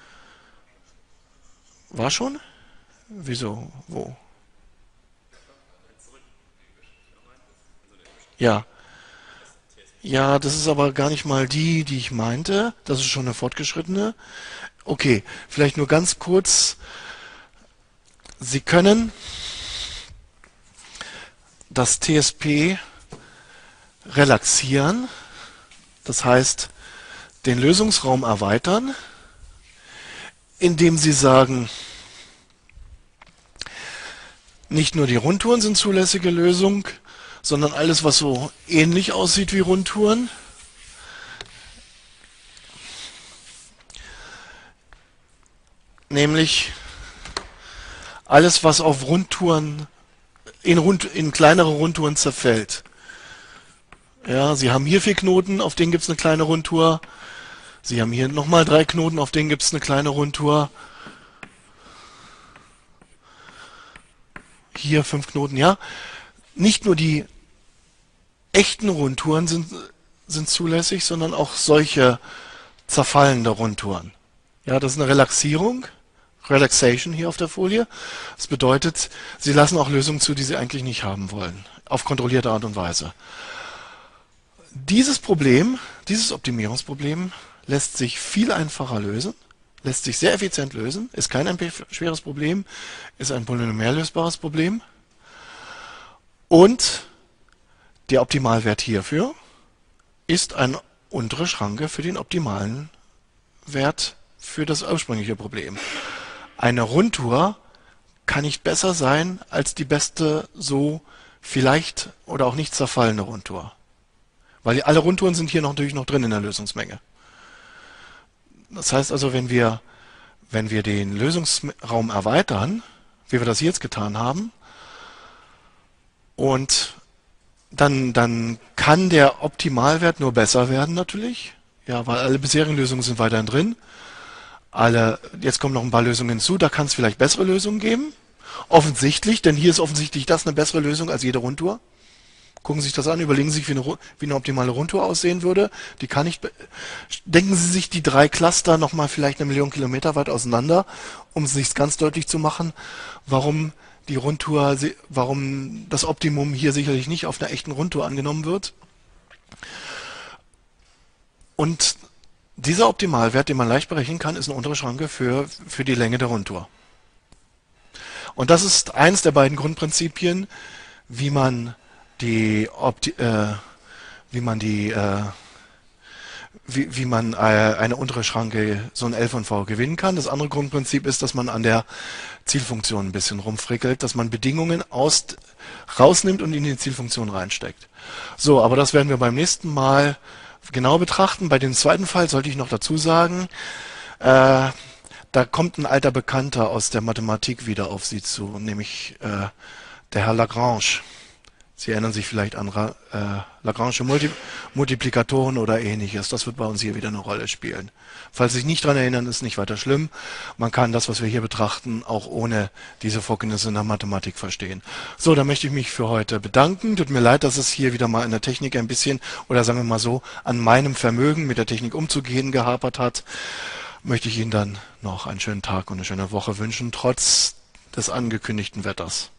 War schon? Wieso? Wo? Ja. Ja, das ist aber gar nicht mal die ich meinte. Das ist schon eine fortgeschrittene. Okay, vielleicht nur ganz kurz. Sie können das TSP relaxieren, das heißt den Lösungsraum erweitern, indem Sie sagen, nicht nur die Rundtouren sind zulässige Lösung, sondern alles, was so ähnlich aussieht wie Rundtouren. Nämlich alles, was auf Rundtouren, in kleinere Rundtouren zerfällt. Ja, Sie haben hier 4 Knoten, auf denen gibt es eine kleine Rundtour. Sie haben hier nochmal 3 Knoten, auf denen gibt es eine kleine Rundtour. Hier 5 Knoten, ja. Nicht nur die echten Rundtouren sind zulässig, sondern auch solche zerfallende Rundtouren. Ja, das ist eine Relaxierung. Relaxation hier auf der Folie. Das bedeutet, Sie lassen auch Lösungen zu, die Sie eigentlich nicht haben wollen. Auf kontrollierte Art und Weise. Dieses Problem, dieses Optimierungsproblem lässt sich viel einfacher lösen, lässt sich sehr effizient lösen, ist kein schweres Problem, ist ein polynomial lösbares Problem. Und der Optimalwert hierfür ist eine untere Schranke für den optimalen Wert für das ursprüngliche Problem. Eine Rundtour kann nicht besser sein als die beste so vielleicht oder auch nicht zerfallene Rundtour. Weil alle Rundtouren sind hier natürlich noch drin in der Lösungsmenge. Das heißt also, wenn wir den Lösungsraum erweitern, wie wir das jetzt getan haben, und dann kann der Optimalwert nur besser werden natürlich, ja, weil alle bisherigen Lösungen sind weiterhin drin. Jetzt kommen noch ein paar Lösungen hinzu, da kann es vielleicht bessere Lösungen geben. Offensichtlich, denn hier ist offensichtlich das eine bessere Lösung als jede Rundtour. Gucken Sie sich das an, überlegen Sie sich, wie eine optimale Rundtour aussehen würde. Denken Sie sich die 3 Cluster nochmal vielleicht 1 Million Kilometer weit auseinander, um es sich ganz deutlich zu machen, warum das Optimum hier sicherlich nicht auf einer echten Rundtour angenommen wird. Und dieser Optimalwert, den man leicht berechnen kann, ist eine untere Schranke für die Länge der Rundtour. Und das ist eins der beiden Grundprinzipien, wie man eine untere Schranke, so ein L von V, gewinnen kann. Das andere Grundprinzip ist, dass man an der Zielfunktion ein bisschen rumfrickelt, dass man Bedingungen rausnimmt und in die Zielfunktion reinsteckt. So, aber das werden wir beim nächsten Mal genau betrachten. Bei dem zweiten Fall sollte ich noch dazu sagen, da kommt ein alter Bekannter aus der Mathematik wieder auf Sie zu, nämlich der Herr Lagrange. Sie erinnern sich vielleicht an Lagrange Multiplikatoren oder ähnliches. Das wird bei uns hier wieder eine Rolle spielen. Falls Sie sich nicht daran erinnern, ist nicht weiter schlimm. Man kann das, was wir hier betrachten, auch ohne diese Vorkenntnisse in der Mathematik verstehen. So, dann möchte ich mich für heute bedanken. Tut mir leid, dass es hier wieder mal in der Technik ein bisschen, oder sagen wir mal so, an meinem Vermögen mit der Technik umzugehen gehapert hat. Möchte ich Ihnen dann noch einen schönen Tag und eine schöne Woche wünschen, trotz des angekündigten Wetters.